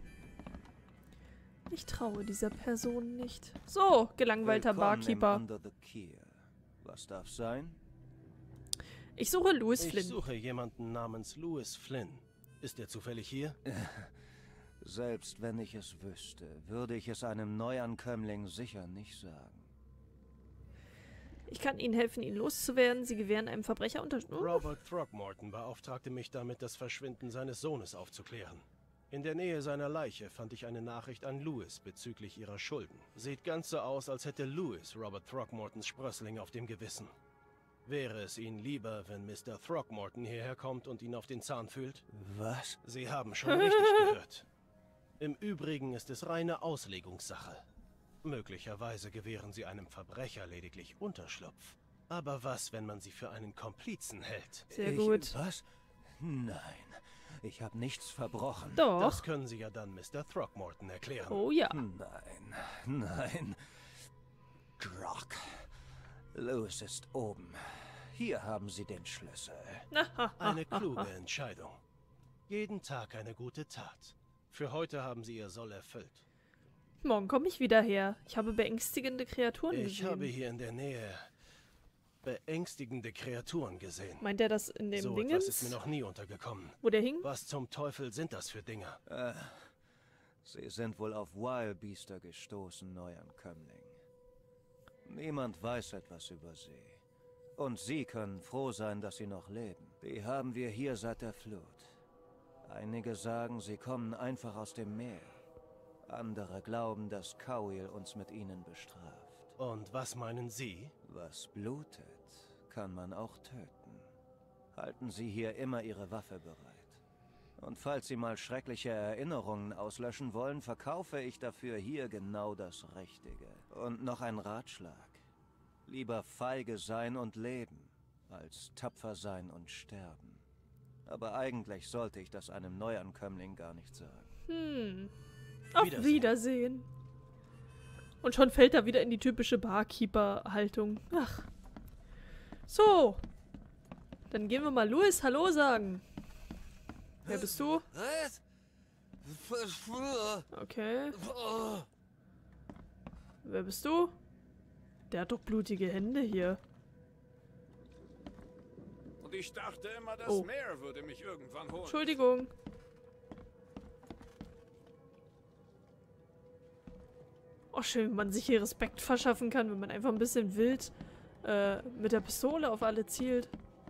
Ich traue dieser Person nicht. So, gelangweilter Barkeeper. Was darf sein? Ich suche Louis Flynn. Ich suche jemanden namens Louis Flynn. Ist er zufällig hier? Selbst wenn ich es wüsste, würde ich es einem Neuankömmling sicher nicht sagen. Ich kann Ihnen helfen, ihn loszuwerden. Sie gewähren einem Verbrecher Robert Throckmorton beauftragte mich damit, das Verschwinden seines Sohnes aufzuklären. In der Nähe seiner Leiche fand ich eine Nachricht an Louis bezüglich ihrer Schulden. Sieht ganz so aus, als hätte Louis Robert Throckmortons Sprössling auf dem Gewissen. Wäre es Ihnen lieber, wenn Mr. Throckmorton hierher kommt und ihn auf den Zahn fühlt? Was? Sie haben schon richtig gehört. Im Übrigen ist es reine Auslegungssache. Möglicherweise gewähren Sie einem Verbrecher lediglich Unterschlupf. Aber was, wenn man sie für einen Komplizen hält? Sehr gut. Was? Nein, ich habe nichts verbrochen. Doch. Das können Sie ja dann Mr. Throckmorton erklären. Oh ja. Nein. Drock. Louis ist oben. Hier haben Sie den Schlüssel. Eine kluge Entscheidung. Jeden Tag eine gute Tat. Für heute haben Sie Ihr Soll erfüllt. Morgen komme ich wieder her. Ich habe beängstigende Kreaturen gesehen. Ich habe hier in der Nähe beängstigende Kreaturen gesehen. Meint er das in dem so Dingens? etwas ist mir noch nie untergekommen. Wo der hing? Was zum Teufel sind das für Dinger? Sie sind wohl auf Wildbeaster gestoßen, Neuankömmling. Niemand weiß etwas über sie. Und Sie können froh sein, dass Sie noch leben. Die haben wir hier seit der Flut. Einige sagen, sie kommen einfach aus dem Meer. Andere glauben, dass Cowell uns mit ihnen bestraft. Und was meinen Sie? Was blutet, kann man auch töten. Halten Sie hier immer Ihre Waffe bereit. Und falls Sie mal schreckliche Erinnerungen auslöschen wollen, verkaufe ich dafür hier genau das Richtige. Und noch ein Ratschlag. Lieber feige sein und leben, als tapfer sein und sterben. Aber eigentlich sollte ich das einem Neuankömmling gar nicht sagen. Auf Wiedersehen. Und schon fällt er wieder in die typische Barkeeper-Haltung. Ach. So. Dann gehen wir mal Louis Hallo sagen. Wer bist du? Okay. Wer bist du? Der hat doch blutige Hände hier. Und ich dachte immer, das Meer würde mich irgendwann holen. Entschuldigung. Oh, schön, wenn man sich hier Respekt verschaffen kann, wenn man einfach ein bisschen wild mit der Pistole auf alle zielt.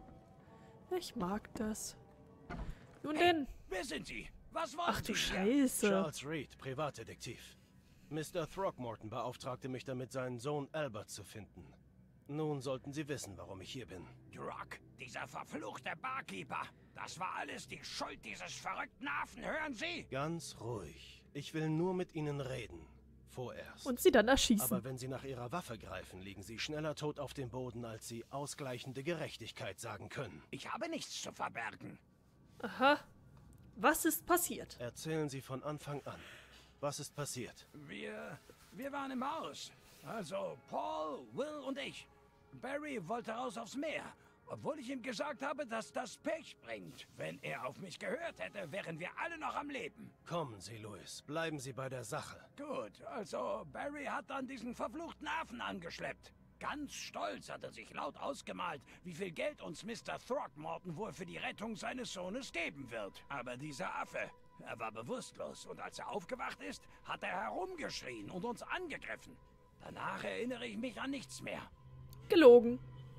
Ich mag das. Nun denn. Wer sind Sie? Was wollen Ach du Sie Scheiße. Charles Reed, Privatdetektiv. Mr. Throckmorton beauftragte mich damit, seinen Sohn Albert zu finden. Nun sollten Sie wissen, warum ich hier bin. Drock, dieser verfluchte Barkeeper. Das war alles die Schuld dieses verrückten Affen, hören Sie? Ganz ruhig. Ich will nur mit Ihnen reden. Vorerst. Und sie dann erschießen. Aber wenn Sie nach Ihrer Waffe greifen, liegen Sie schneller tot auf dem Boden, als Sie ausgleichende Gerechtigkeit sagen können. Ich habe nichts zu verbergen. Aha. Was ist passiert? Erzählen Sie von Anfang an. Was ist passiert? Wir waren im Haus. Also Paul, Will und ich. Barry wollte raus aufs Meer. Obwohl ich ihm gesagt habe, dass das Pech bringt. Wenn er auf mich gehört hätte, wären wir alle noch am Leben. Kommen Sie, Louis. Bleiben Sie bei der Sache. Gut, also Barry hat dann diesen verfluchten Affen angeschleppt. Ganz stolz hat er sich laut ausgemalt, wie viel Geld uns Mr. Throckmorton wohl für die Rettung seines Sohnes geben wird. Aber dieser Affe, er war bewusstlos und als er aufgewacht ist, hat er herumgeschrien und uns angegriffen. Danach erinnere ich mich an nichts mehr. Gelogen.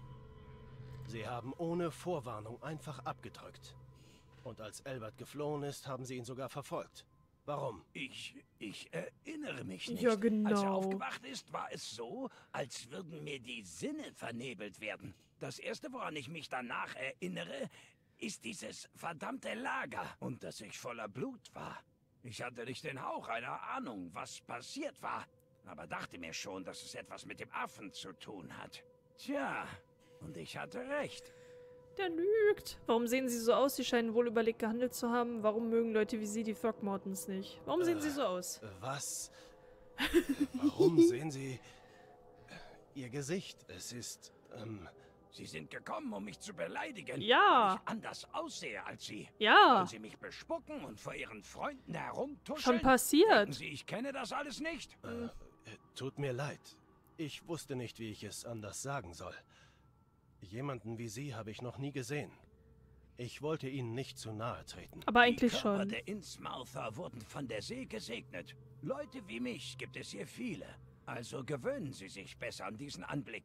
Sie haben ohne Vorwarnung einfach abgedrückt. Und als Albert geflohen ist, haben Sie ihn sogar verfolgt. Warum? Ich erinnere mich nicht. Ja, genau. Als er aufgewacht ist, war es so, als würden mir die Sinne vernebelt werden. Das Erste, woran ich mich danach erinnere, ist dieses verdammte Lager und dass ich voller Blut war. Ich hatte nicht den Hauch einer Ahnung, was passiert war, aber dachte mir schon, dass es etwas mit dem Affen zu tun hat. Tja, und ich hatte recht. Der lügt. Warum sehen sie so aus? Sie scheinen wohl überlegt gehandelt zu haben. Warum mögen Leute wie sie die Throckmortons nicht? Warum sehen sie so aus? Was? Warum sehen Sie Ihr Gesicht? Es ist, Sie sind gekommen, um mich zu beleidigen. Ja. Weil ich anders aussehe als Sie. Ja. Und Sie mich bespucken und vor Ihren Freunden herumtuscheln. Schon passiert. Denken Sie, ich kenne das alles nicht? Tut mir leid. Ich wusste nicht, wie ich es anders sagen soll. Jemanden wie Sie habe ich noch nie gesehen. Ich wollte Ihnen nicht zu nahe treten. Aber eigentlich Die Körper schon. der Innsmouther wurden von der See gesegnet. Leute wie mich gibt es hier viele. Also gewöhnen Sie sich besser an diesen Anblick.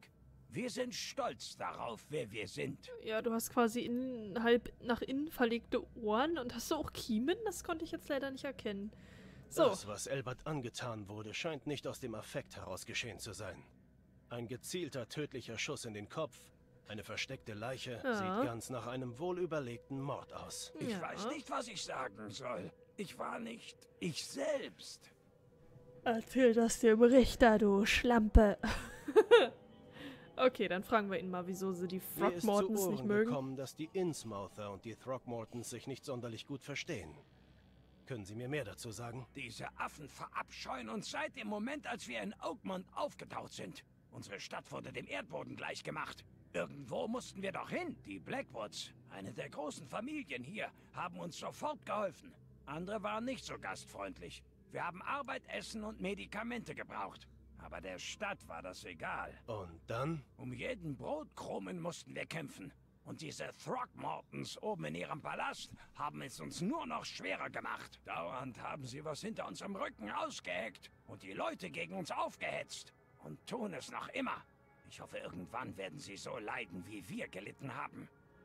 Wir sind stolz darauf, wer wir sind. Ja, du hast quasi halb nach innen verlegte Ohren und hast du auch Kiemen? Das konnte ich jetzt leider nicht erkennen. So. Das, was Albert angetan wurde, scheint nicht aus dem Affekt heraus geschehen zu sein. Ein gezielter, tödlicher Schuss in den Kopf, eine versteckte Leiche, sieht ganz nach einem wohlüberlegten Mord aus. Ich weiß nicht, was ich sagen soll. Ich war nicht ich selbst. Erzähl das dem Richter, du Schlampe. Okay, dann fragen wir ihn mal, wieso sie die Throckmortons nicht mögen. Gekommen, dass die Innsmouther und die Throckmortons sich nicht sonderlich gut verstehen. Können Sie mir mehr dazu sagen? Diese Affen verabscheuen uns seit dem Moment, als wir in Oakmont aufgetaucht sind. Unsere Stadt wurde dem Erdboden gleichgemacht. Irgendwo mussten wir doch hin. Die Blackwoods, eine der großen Familien hier, haben uns sofort geholfen. Andere waren nicht so gastfreundlich. Wir haben Arbeit, Essen und Medikamente gebraucht. Aber der Stadt war das egal. Und dann? Um jeden Brotkrumen mussten wir kämpfen. Und diese Throckmortons oben in ihrem Palast haben es uns nur noch schwerer gemacht. Dauernd haben sie was hinter unserem Rücken ausgeheckt und die Leute gegen uns aufgehetzt. Und tun es noch immer. Ich hoffe, irgendwann werden sie so leiden, wie wir gelitten haben.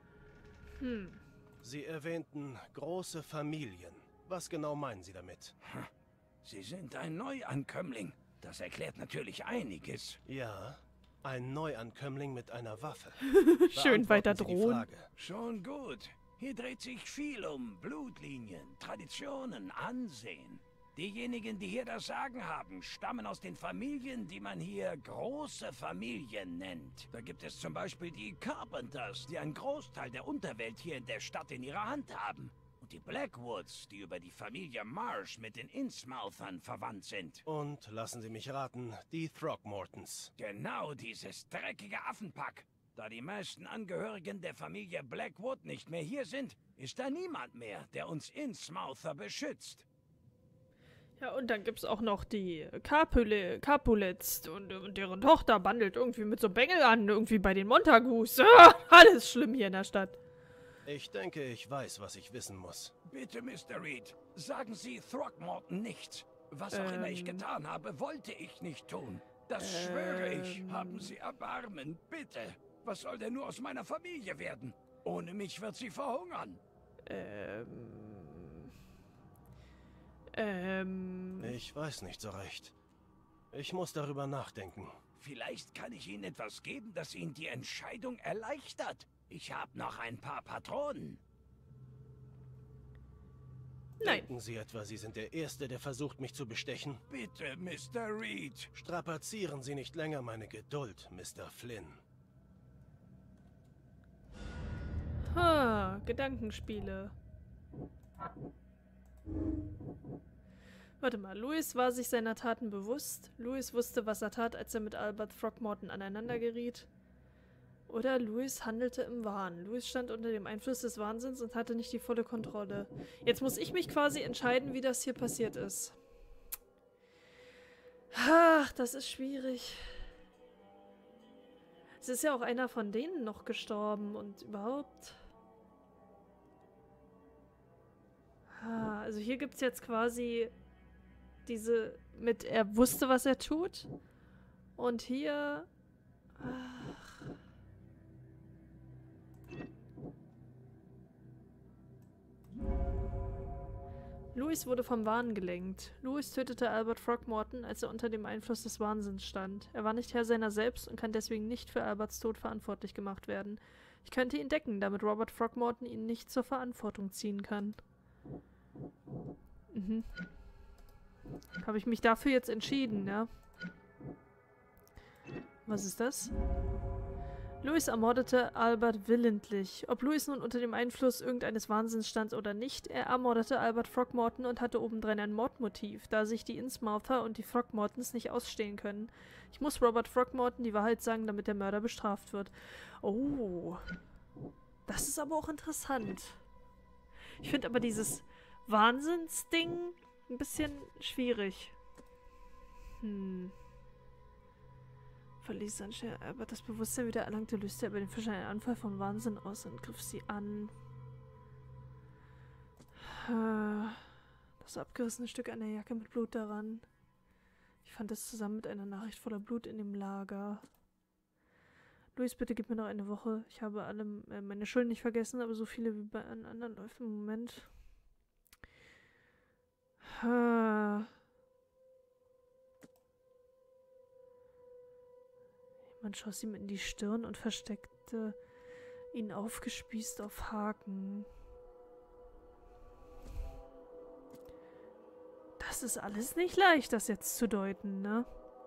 Sie erwähnten große Familien. Was genau meinen Sie damit? Sie sind ein Neuankömmling. Das erklärt natürlich einiges. Ja, ein Neuankömmling mit einer Waffe. Schön weiter drohen. Schon gut. Hier dreht sich viel um Blutlinien, Traditionen, Ansehen. Diejenigen, die hier das Sagen haben, stammen aus den Familien, die man hier große Familien nennt. Da gibt es zum Beispiel die Carpenters, die einen Großteil der Unterwelt hier in der Stadt in ihrer Hand haben. Und die Blackwoods, die über die Familie Marsh mit den Innsmouthern verwandt sind. Und, lassen Sie mich raten, die Throckmortons. Genau dieses dreckige Affenpack. Da die meisten Angehörigen der Familie Blackwood nicht mehr hier sind, ist da niemand mehr, der uns Innsmouther beschützt. Ja, und dann gibt's auch noch die Capulets und deren Tochter bandelt irgendwie mit so Bengel an, irgendwie bei den Montagus. Alles schlimm hier in der Stadt. Ich denke, ich weiß, was ich wissen muss. Bitte, Mr. Reed, sagen Sie Throckmorton nichts. Was auch immer ich getan habe, wollte ich nicht tun. Das schwöre ich. Haben Sie Erbarmen, bitte. Was soll denn nur aus meiner Familie werden? Ohne mich wird sie verhungern. Ich weiß nicht so recht. Ich muss darüber nachdenken. Vielleicht kann ich Ihnen etwas geben, das Ihnen die Entscheidung erleichtert. Ich habe noch ein paar Patronen. Nein. Denken Sie etwa, Sie sind der Erste, der versucht, mich zu bestechen? Bitte, Mr. Reed. Strapazieren Sie nicht länger meine Geduld, Mr. Flynn. Gedankenspiele. Warte mal, Louis war sich seiner Taten bewusst. Louis wusste, was er tat, als er mit Albert Throckmorton aneinander geriet. Oder Louis handelte im Wahn. Louis stand unter dem Einfluss des Wahnsinns und hatte nicht die volle Kontrolle. Jetzt muss ich mich quasi entscheiden, wie das hier passiert ist. Ach, das ist schwierig. Es ist ja auch einer von denen noch gestorben und überhaupt... Also hier gibt es jetzt quasi diese mit, er wusste, was er tut. Und hier... Ach. Louis wurde vom Wahn gelenkt. Louis tötete Albert Throckmorton, als er unter dem Einfluss des Wahnsinns stand. Er war nicht Herr seiner selbst und kann deswegen nicht für Alberts Tod verantwortlich gemacht werden. Ich könnte ihn decken, damit Robert Throckmorton ihn nicht zur Verantwortung ziehen kann. Habe ich mich dafür jetzt entschieden, ja? Was ist das? Louis ermordete Albert willentlich. Ob Louis nun unter dem Einfluss irgendeines Wahnsinns stand oder nicht, er ermordete Albert Throckmorton und hatte obendrein ein Mordmotiv, da sich die Innsmouther und die Throckmortons nicht ausstehen können. Ich muss Robert Throckmorton die Wahrheit sagen, damit der Mörder bestraft wird. Oh. Das ist aber auch interessant. Ich finde aber dieses Wahnsinnsding ein bisschen schwierig. Verließ anscheinend aber das Bewusstsein wieder erlangte, löste er bei den Fischern einen Anfall von Wahnsinn aus und griff sie an. Das abgerissene Stück einer Jacke mit Blut daran. Ich fand es zusammen mit einer Nachricht voller Blut in dem Lager. Louis, bitte gib mir noch eine Woche. Ich habe alle meine Schulden nicht vergessen, aber so viele wie bei allen anderen läuft im Moment. Jemand schoss ihm in die Stirn und versteckte ihn aufgespießt auf Haken. Das ist alles nicht leicht, das jetzt zu deuten, ne?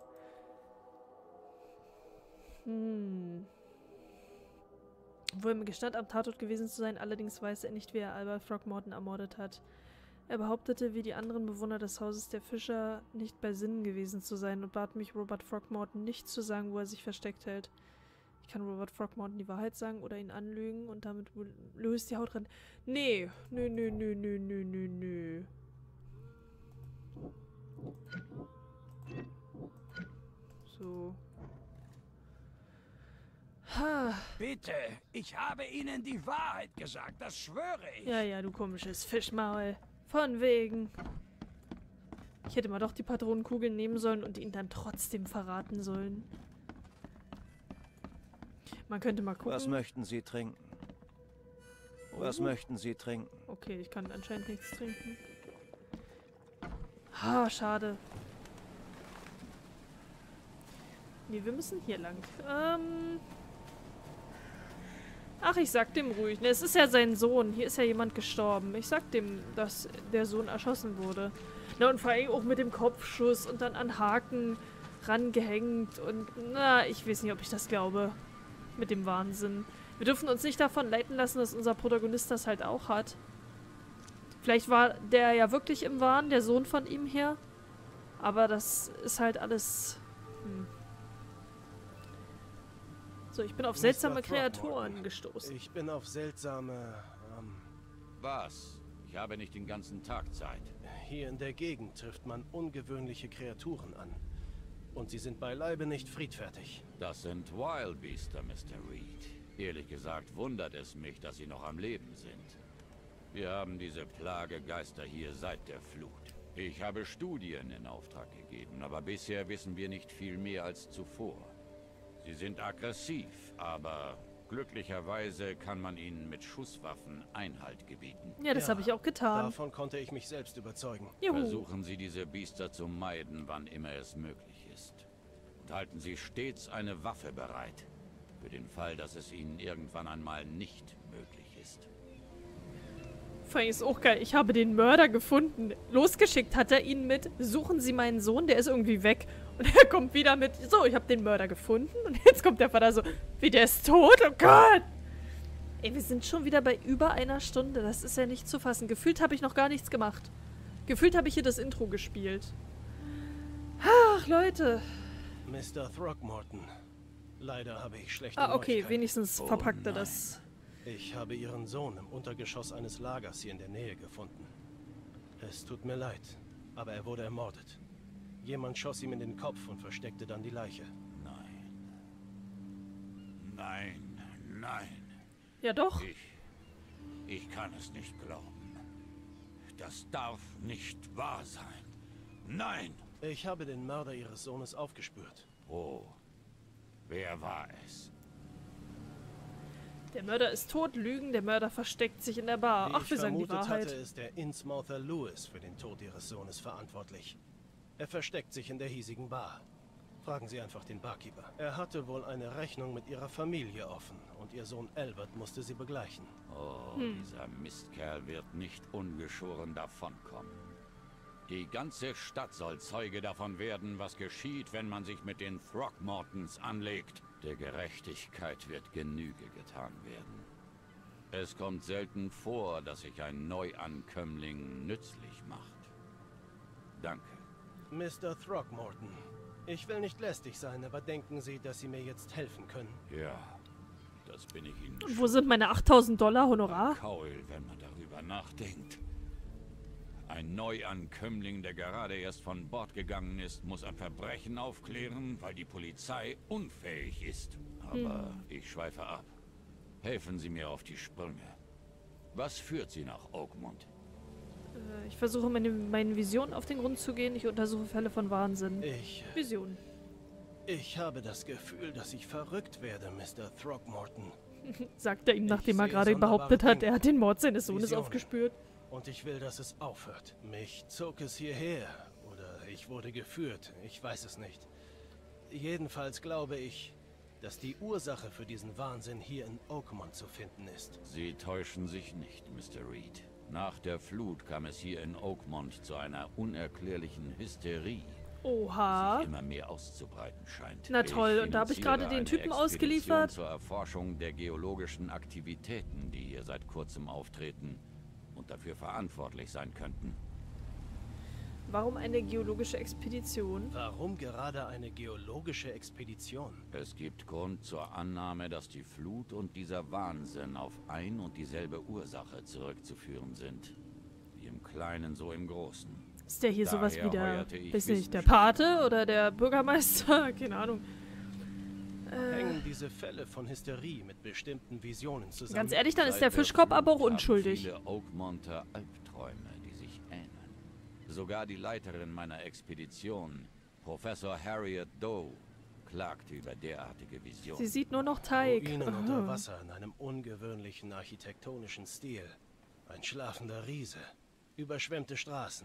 Wohl ihm gestand, am Tatort gewesen zu sein, allerdings weiß er nicht, wie er Albert Throckmorton ermordet hat. Er behauptete, wie die anderen Bewohner des Hauses der Fischer, nicht bei Sinnen gewesen zu sein und bat mich, Robert Throckmorton nicht zu sagen, wo er sich versteckt hält. Ich kann Robert Throckmorton die Wahrheit sagen oder ihn anlügen und damit Louis die Haut rennen. Nee. Nö. So. Bitte, ich habe Ihnen die Wahrheit gesagt, das schwöre ich. Ja, du komisches Fischmaul. Von wegen. Ich hätte mal doch die Patronenkugeln nehmen sollen und ihn dann trotzdem verraten sollen. Man könnte mal gucken. Was möchten Sie trinken? Was möchten Sie trinken? Okay, ich kann anscheinend nichts trinken. Schade. Nee, wir müssen hier lang. Ach, ich sag dem ruhig. Ne, es ist ja sein Sohn. Hier ist ja jemand gestorben. Ich sag dem, dass der Sohn erschossen wurde. Na, und vor allem auch mit dem Kopfschuss und dann an Haken rangehängt. Und, na, ich weiß nicht, ob ich das glaube. Mit dem Wahnsinn. Wir dürfen uns nicht davon leiten lassen, dass unser Protagonist das halt auch hat. Vielleicht war der ja wirklich im Wahn, der Sohn von ihm her. Aber das ist halt alles... So, ich bin auf seltsame Kreaturen gestoßen. Ich bin auf seltsame... Was? Ich habe nicht den ganzen Tag Zeit. Hier in der Gegend trifft man ungewöhnliche Kreaturen an. Und sie sind beileibe nicht friedfertig. Das sind Wildbeaster, Mr. Reed. Ehrlich gesagt wundert es mich, dass sie noch am Leben sind. Wir haben diese Plagegeister hier seit der Flut. Ich habe Studien in Auftrag gegeben, aber bisher wissen wir nicht viel mehr als zuvor. Sie sind aggressiv, aber glücklicherweise kann man ihnen mit Schusswaffen Einhalt gebieten. Ja, das habe ich auch getan. Davon konnte ich mich selbst überzeugen. Juhu. Versuchen Sie, diese Biester zu meiden, wann immer es möglich ist. Und halten Sie stets eine Waffe bereit. Für den Fall, dass es Ihnen irgendwann einmal nicht möglich ist. Vor allem ist auch geil. Ich habe den Mörder gefunden. Losgeschickt hat er ihn mit, suchen Sie meinen Sohn, der ist irgendwie weg. Und er kommt wieder mit, so, ich habe den Mörder gefunden. Und jetzt kommt der Vater so, wie, der ist tot? Oh Gott! Ey, wir sind schon wieder bei über einer Stunde. Das ist ja nicht zu fassen. Gefühlt habe ich noch gar nichts gemacht. Gefühlt habe ich hier das Intro gespielt. Ach, Leute. Mr. Throckmorton. Leider habe ich schlechte okay, Neuigkeiten. wenigstens verpackt er das. Ich habe Ihren Sohn im Untergeschoss eines Lagers hier in der Nähe gefunden. Es tut mir leid, aber er wurde ermordet. Jemand schoss ihm in den Kopf und versteckte dann die Leiche. Nein. Ja doch. Ich kann es nicht glauben. Das darf nicht wahr sein. Nein! Ich habe den Mörder Ihres Sohnes aufgespürt. Oh, wer war es? Der Mörder ist tot, Lügen, der Mörder versteckt sich in der Bar. Ach, wir sagen die Wahrheit. Hatte, ist der Innsmouther Lewis für den Tod Ihres Sohnes verantwortlich. Er versteckt sich in der hiesigen Bar. Fragen Sie einfach den Barkeeper. Er hatte wohl eine Rechnung mit Ihrer Familie offen und Ihr Sohn Albert musste sie begleichen. Oh, dieser Mistkerl wird nicht ungeschoren davonkommen. Die ganze Stadt soll Zeuge davon werden, was geschieht, wenn man sich mit den Throckmortons anlegt. Der Gerechtigkeit wird Genüge getan werden. Es kommt selten vor, dass sich ein Neuankömmling nützlich macht. Danke. Mr. Throckmorton, ich will nicht lästig sein, aber denken Sie, dass Sie mir jetzt helfen können? Ja, das bin ich Ihnen. Und wo sind meine $8.000 Honorar? Kaul, wenn man darüber nachdenkt. Ein Neuankömmling, der gerade erst von Bord gegangen ist, muss ein Verbrechen aufklären, weil die Polizei unfähig ist. Aber ich schweife ab. Helfen Sie mir auf die Sprünge. Was führt Sie nach Oakmont? Ich versuche meinen Visionen auf den Grund zu gehen. Ich untersuche Fälle von Wahnsinn. Visionen. Ich habe das Gefühl, dass ich verrückt werde, Mr. Throckmorton. Sagt er ihm, nachdem er gerade behauptet hat, er hat den Mord seines Sohnes aufgespürt. Und ich will, dass es aufhört. Mich zog es hierher. Oder ich wurde geführt. Ich weiß es nicht. Jedenfalls glaube ich, dass die Ursache für diesen Wahnsinn hier in Oakmont zu finden ist. Sie täuschen sich nicht, Mr. Reed. Nach der Flut kam es hier in Oakmont zu einer unerklärlichen Hysterie. Oha. Die sich immer mehr auszubreiten scheint. Na toll, und da habe ich gerade den Typen ausgeliefert. Zur Erforschung der geologischen Aktivitäten, die hier seit kurzem auftreten und dafür verantwortlich sein könnten. Warum eine geologische Expedition? Warum gerade eine geologische Expedition? Es gibt Grund zur Annahme, dass die Flut und dieser Wahnsinn auf ein und dieselbe Ursache zurückzuführen sind. Wie im Kleinen, so im Großen. Ist der hier sowas wie der, weiß nicht, der Pate Pate oder der Bürgermeister? Keine Ahnung. Hängen diese Fälle von Hysterie mit bestimmten Visionen zusammen? Ganz ehrlich, dann ist der Fischkopf aber auch unschuldig. Viele Oakmonter Albträume, die sich ähneln. Sogar die Leiterin meiner Expedition, Professor Harriet Doe, klagte über derartige Visionen. Sie sieht nur noch Teig. Ruinen unter Wasser in einem ungewöhnlichen architektonischen Stil. Ein schlafender Riese. Überschwemmte Straßen.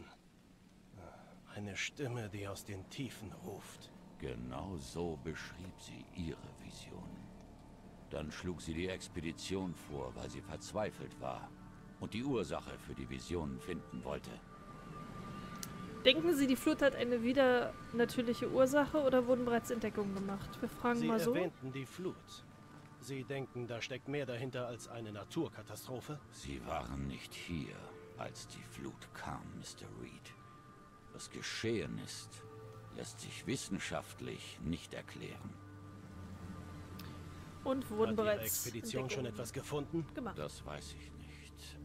Eine Stimme, die aus den Tiefen ruft. Genau so beschrieb sie ihre Vision. Dann schlug sie die Expedition vor, weil sie verzweifelt war und die Ursache für die Visionen finden wollte. Denken Sie, die Flut hat eine widernatürliche Ursache oder wurden bereits Entdeckungen gemacht? Wir fragen mal so. Sie erwähnten die Flut. Sie denken, da steckt mehr dahinter als eine Naturkatastrophe? Sie waren nicht hier, als die Flut kam, Mr. Reed. Was geschehen ist, lässt sich wissenschaftlich nicht erklären. Und wurden bereits Ihre Expedition schon etwas gefunden? Gemacht. Das weiß ich nicht.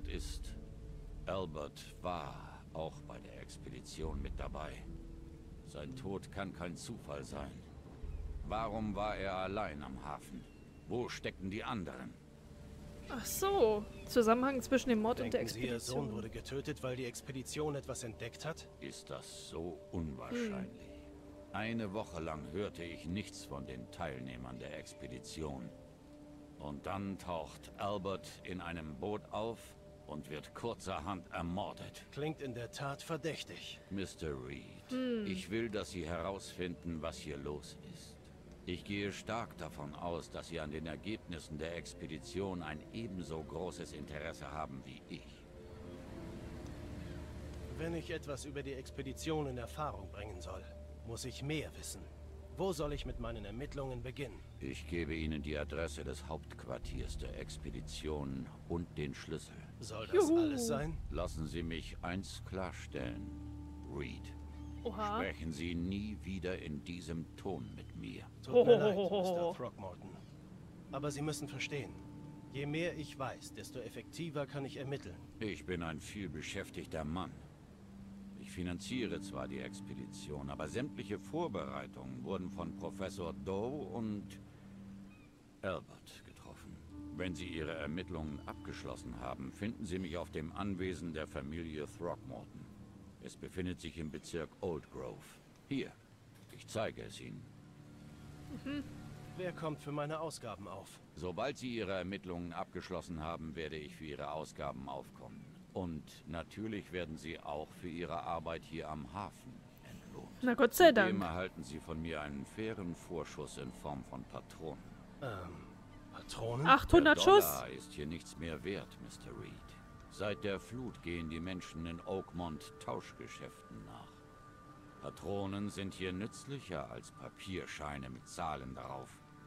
Albert war auch bei der Expedition mit dabei. Sein Tod kann kein Zufall sein. Warum war er allein am Hafen? Wo stecken die anderen? Ach so, Zusammenhang zwischen dem Mord und der Denken Sie, Ihr Expedition. Sohn wurde getötet, weil die Expedition etwas entdeckt hat? Ist das so unwahrscheinlich? Eine Woche lang hörte ich nichts von den Teilnehmern der Expedition. Und dann taucht Albert in einem Boot auf und wird kurzerhand ermordet. Klingt in der Tat verdächtig. Mr. Reed, ich will, dass Sie herausfinden, was hier los ist. Ich gehe stark davon aus, dass Sie an den Ergebnissen der Expedition ein ebenso großes Interesse haben wie ich. Wenn ich etwas über die Expedition in Erfahrung bringen soll, muss ich mehr wissen. Wo soll ich mit meinen Ermittlungen beginnen? Ich gebe Ihnen die Adresse des Hauptquartiers der Expedition und den Schlüssel. Soll das alles sein? Lassen Sie mich eins klarstellen, Reed. Oha. Sprechen Sie nie wieder in diesem Ton mit mir. Tut mir leid, Mr. Throckmorton. Aber Sie müssen verstehen, je mehr ich weiß, desto effektiver kann ich ermitteln. Ich bin ein vielbeschäftigter Mann. Ich finanziere zwar die Expedition, aber sämtliche Vorbereitungen wurden von Professor Doe und Albert getroffen. Wenn Sie Ihre Ermittlungen abgeschlossen haben, finden Sie mich auf dem Anwesen der Familie Throckmorton. Es befindet sich im Bezirk Old Grove. Hier, ich zeige es Ihnen. Wer kommt für meine Ausgaben auf? Sobald Sie Ihre Ermittlungen abgeschlossen haben, werde ich für Ihre Ausgaben aufkommen. Und natürlich werden Sie auch für Ihre Arbeit hier am Hafen entlohnt. Na Gott sei Zudem Dank. erhalten Sie von mir einen fairen Vorschuss in Form von Patronen. Patronen? 800 Der Schuss? Dollar ist hier nichts mehr wert, Mr. Reed. Seit der Flut gehen die Menschen in Oakmont Tauschgeschäften nach. Patronen sind hier nützlicher als Papierscheine mit Zahlen darauf.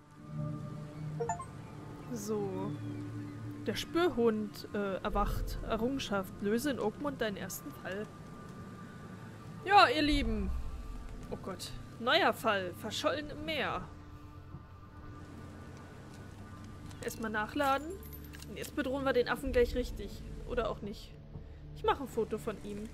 So. Der Spürhund erwacht. Errungenschaft. Löse in Oakmont deinen ersten Fall. Ja, ihr Lieben. Oh Gott. Neuer Fall. Verschollen im Meer. Erstmal nachladen. Und jetzt bedrohen wir den Affen gleich richtig. Oder auch nicht. Ich mache ein Foto von ihm.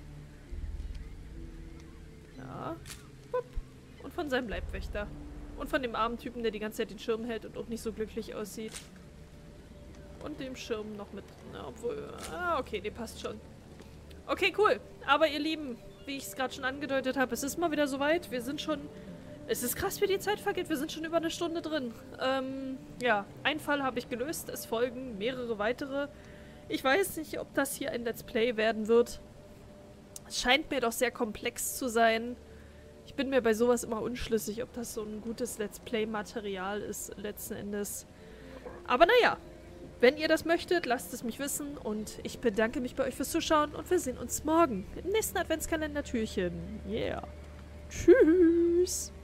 Ja. Bup. Und von seinem Leibwächter. Und von dem armen Typen, der die ganze Zeit den Schirm hält und auch nicht so glücklich aussieht. Und dem Schirm noch mit. Na, obwohl. Ah, okay, der passt schon. Okay, cool. Aber ihr Lieben, wie ich es gerade schon angedeutet habe, es ist mal wieder soweit. Wir sind schon Es ist krass, wie die Zeit vergeht. Wir sind schon über eine Stunde drin. Ja, einen Fall habe ich gelöst. Es folgen mehrere weitere. Ich weiß nicht, ob das hier ein Let's Play werden wird. Es scheint mir doch sehr komplex zu sein. Ich bin mir bei sowas immer unschlüssig, ob das so ein gutes Let's Play-Material ist, letzten Endes. Aber naja, wenn ihr das möchtet, lasst es mich wissen. Und ich bedanke mich bei euch fürs Zuschauen. Und wir sehen uns morgen im nächsten Adventskalender-Türchen. Yeah. Tschüss.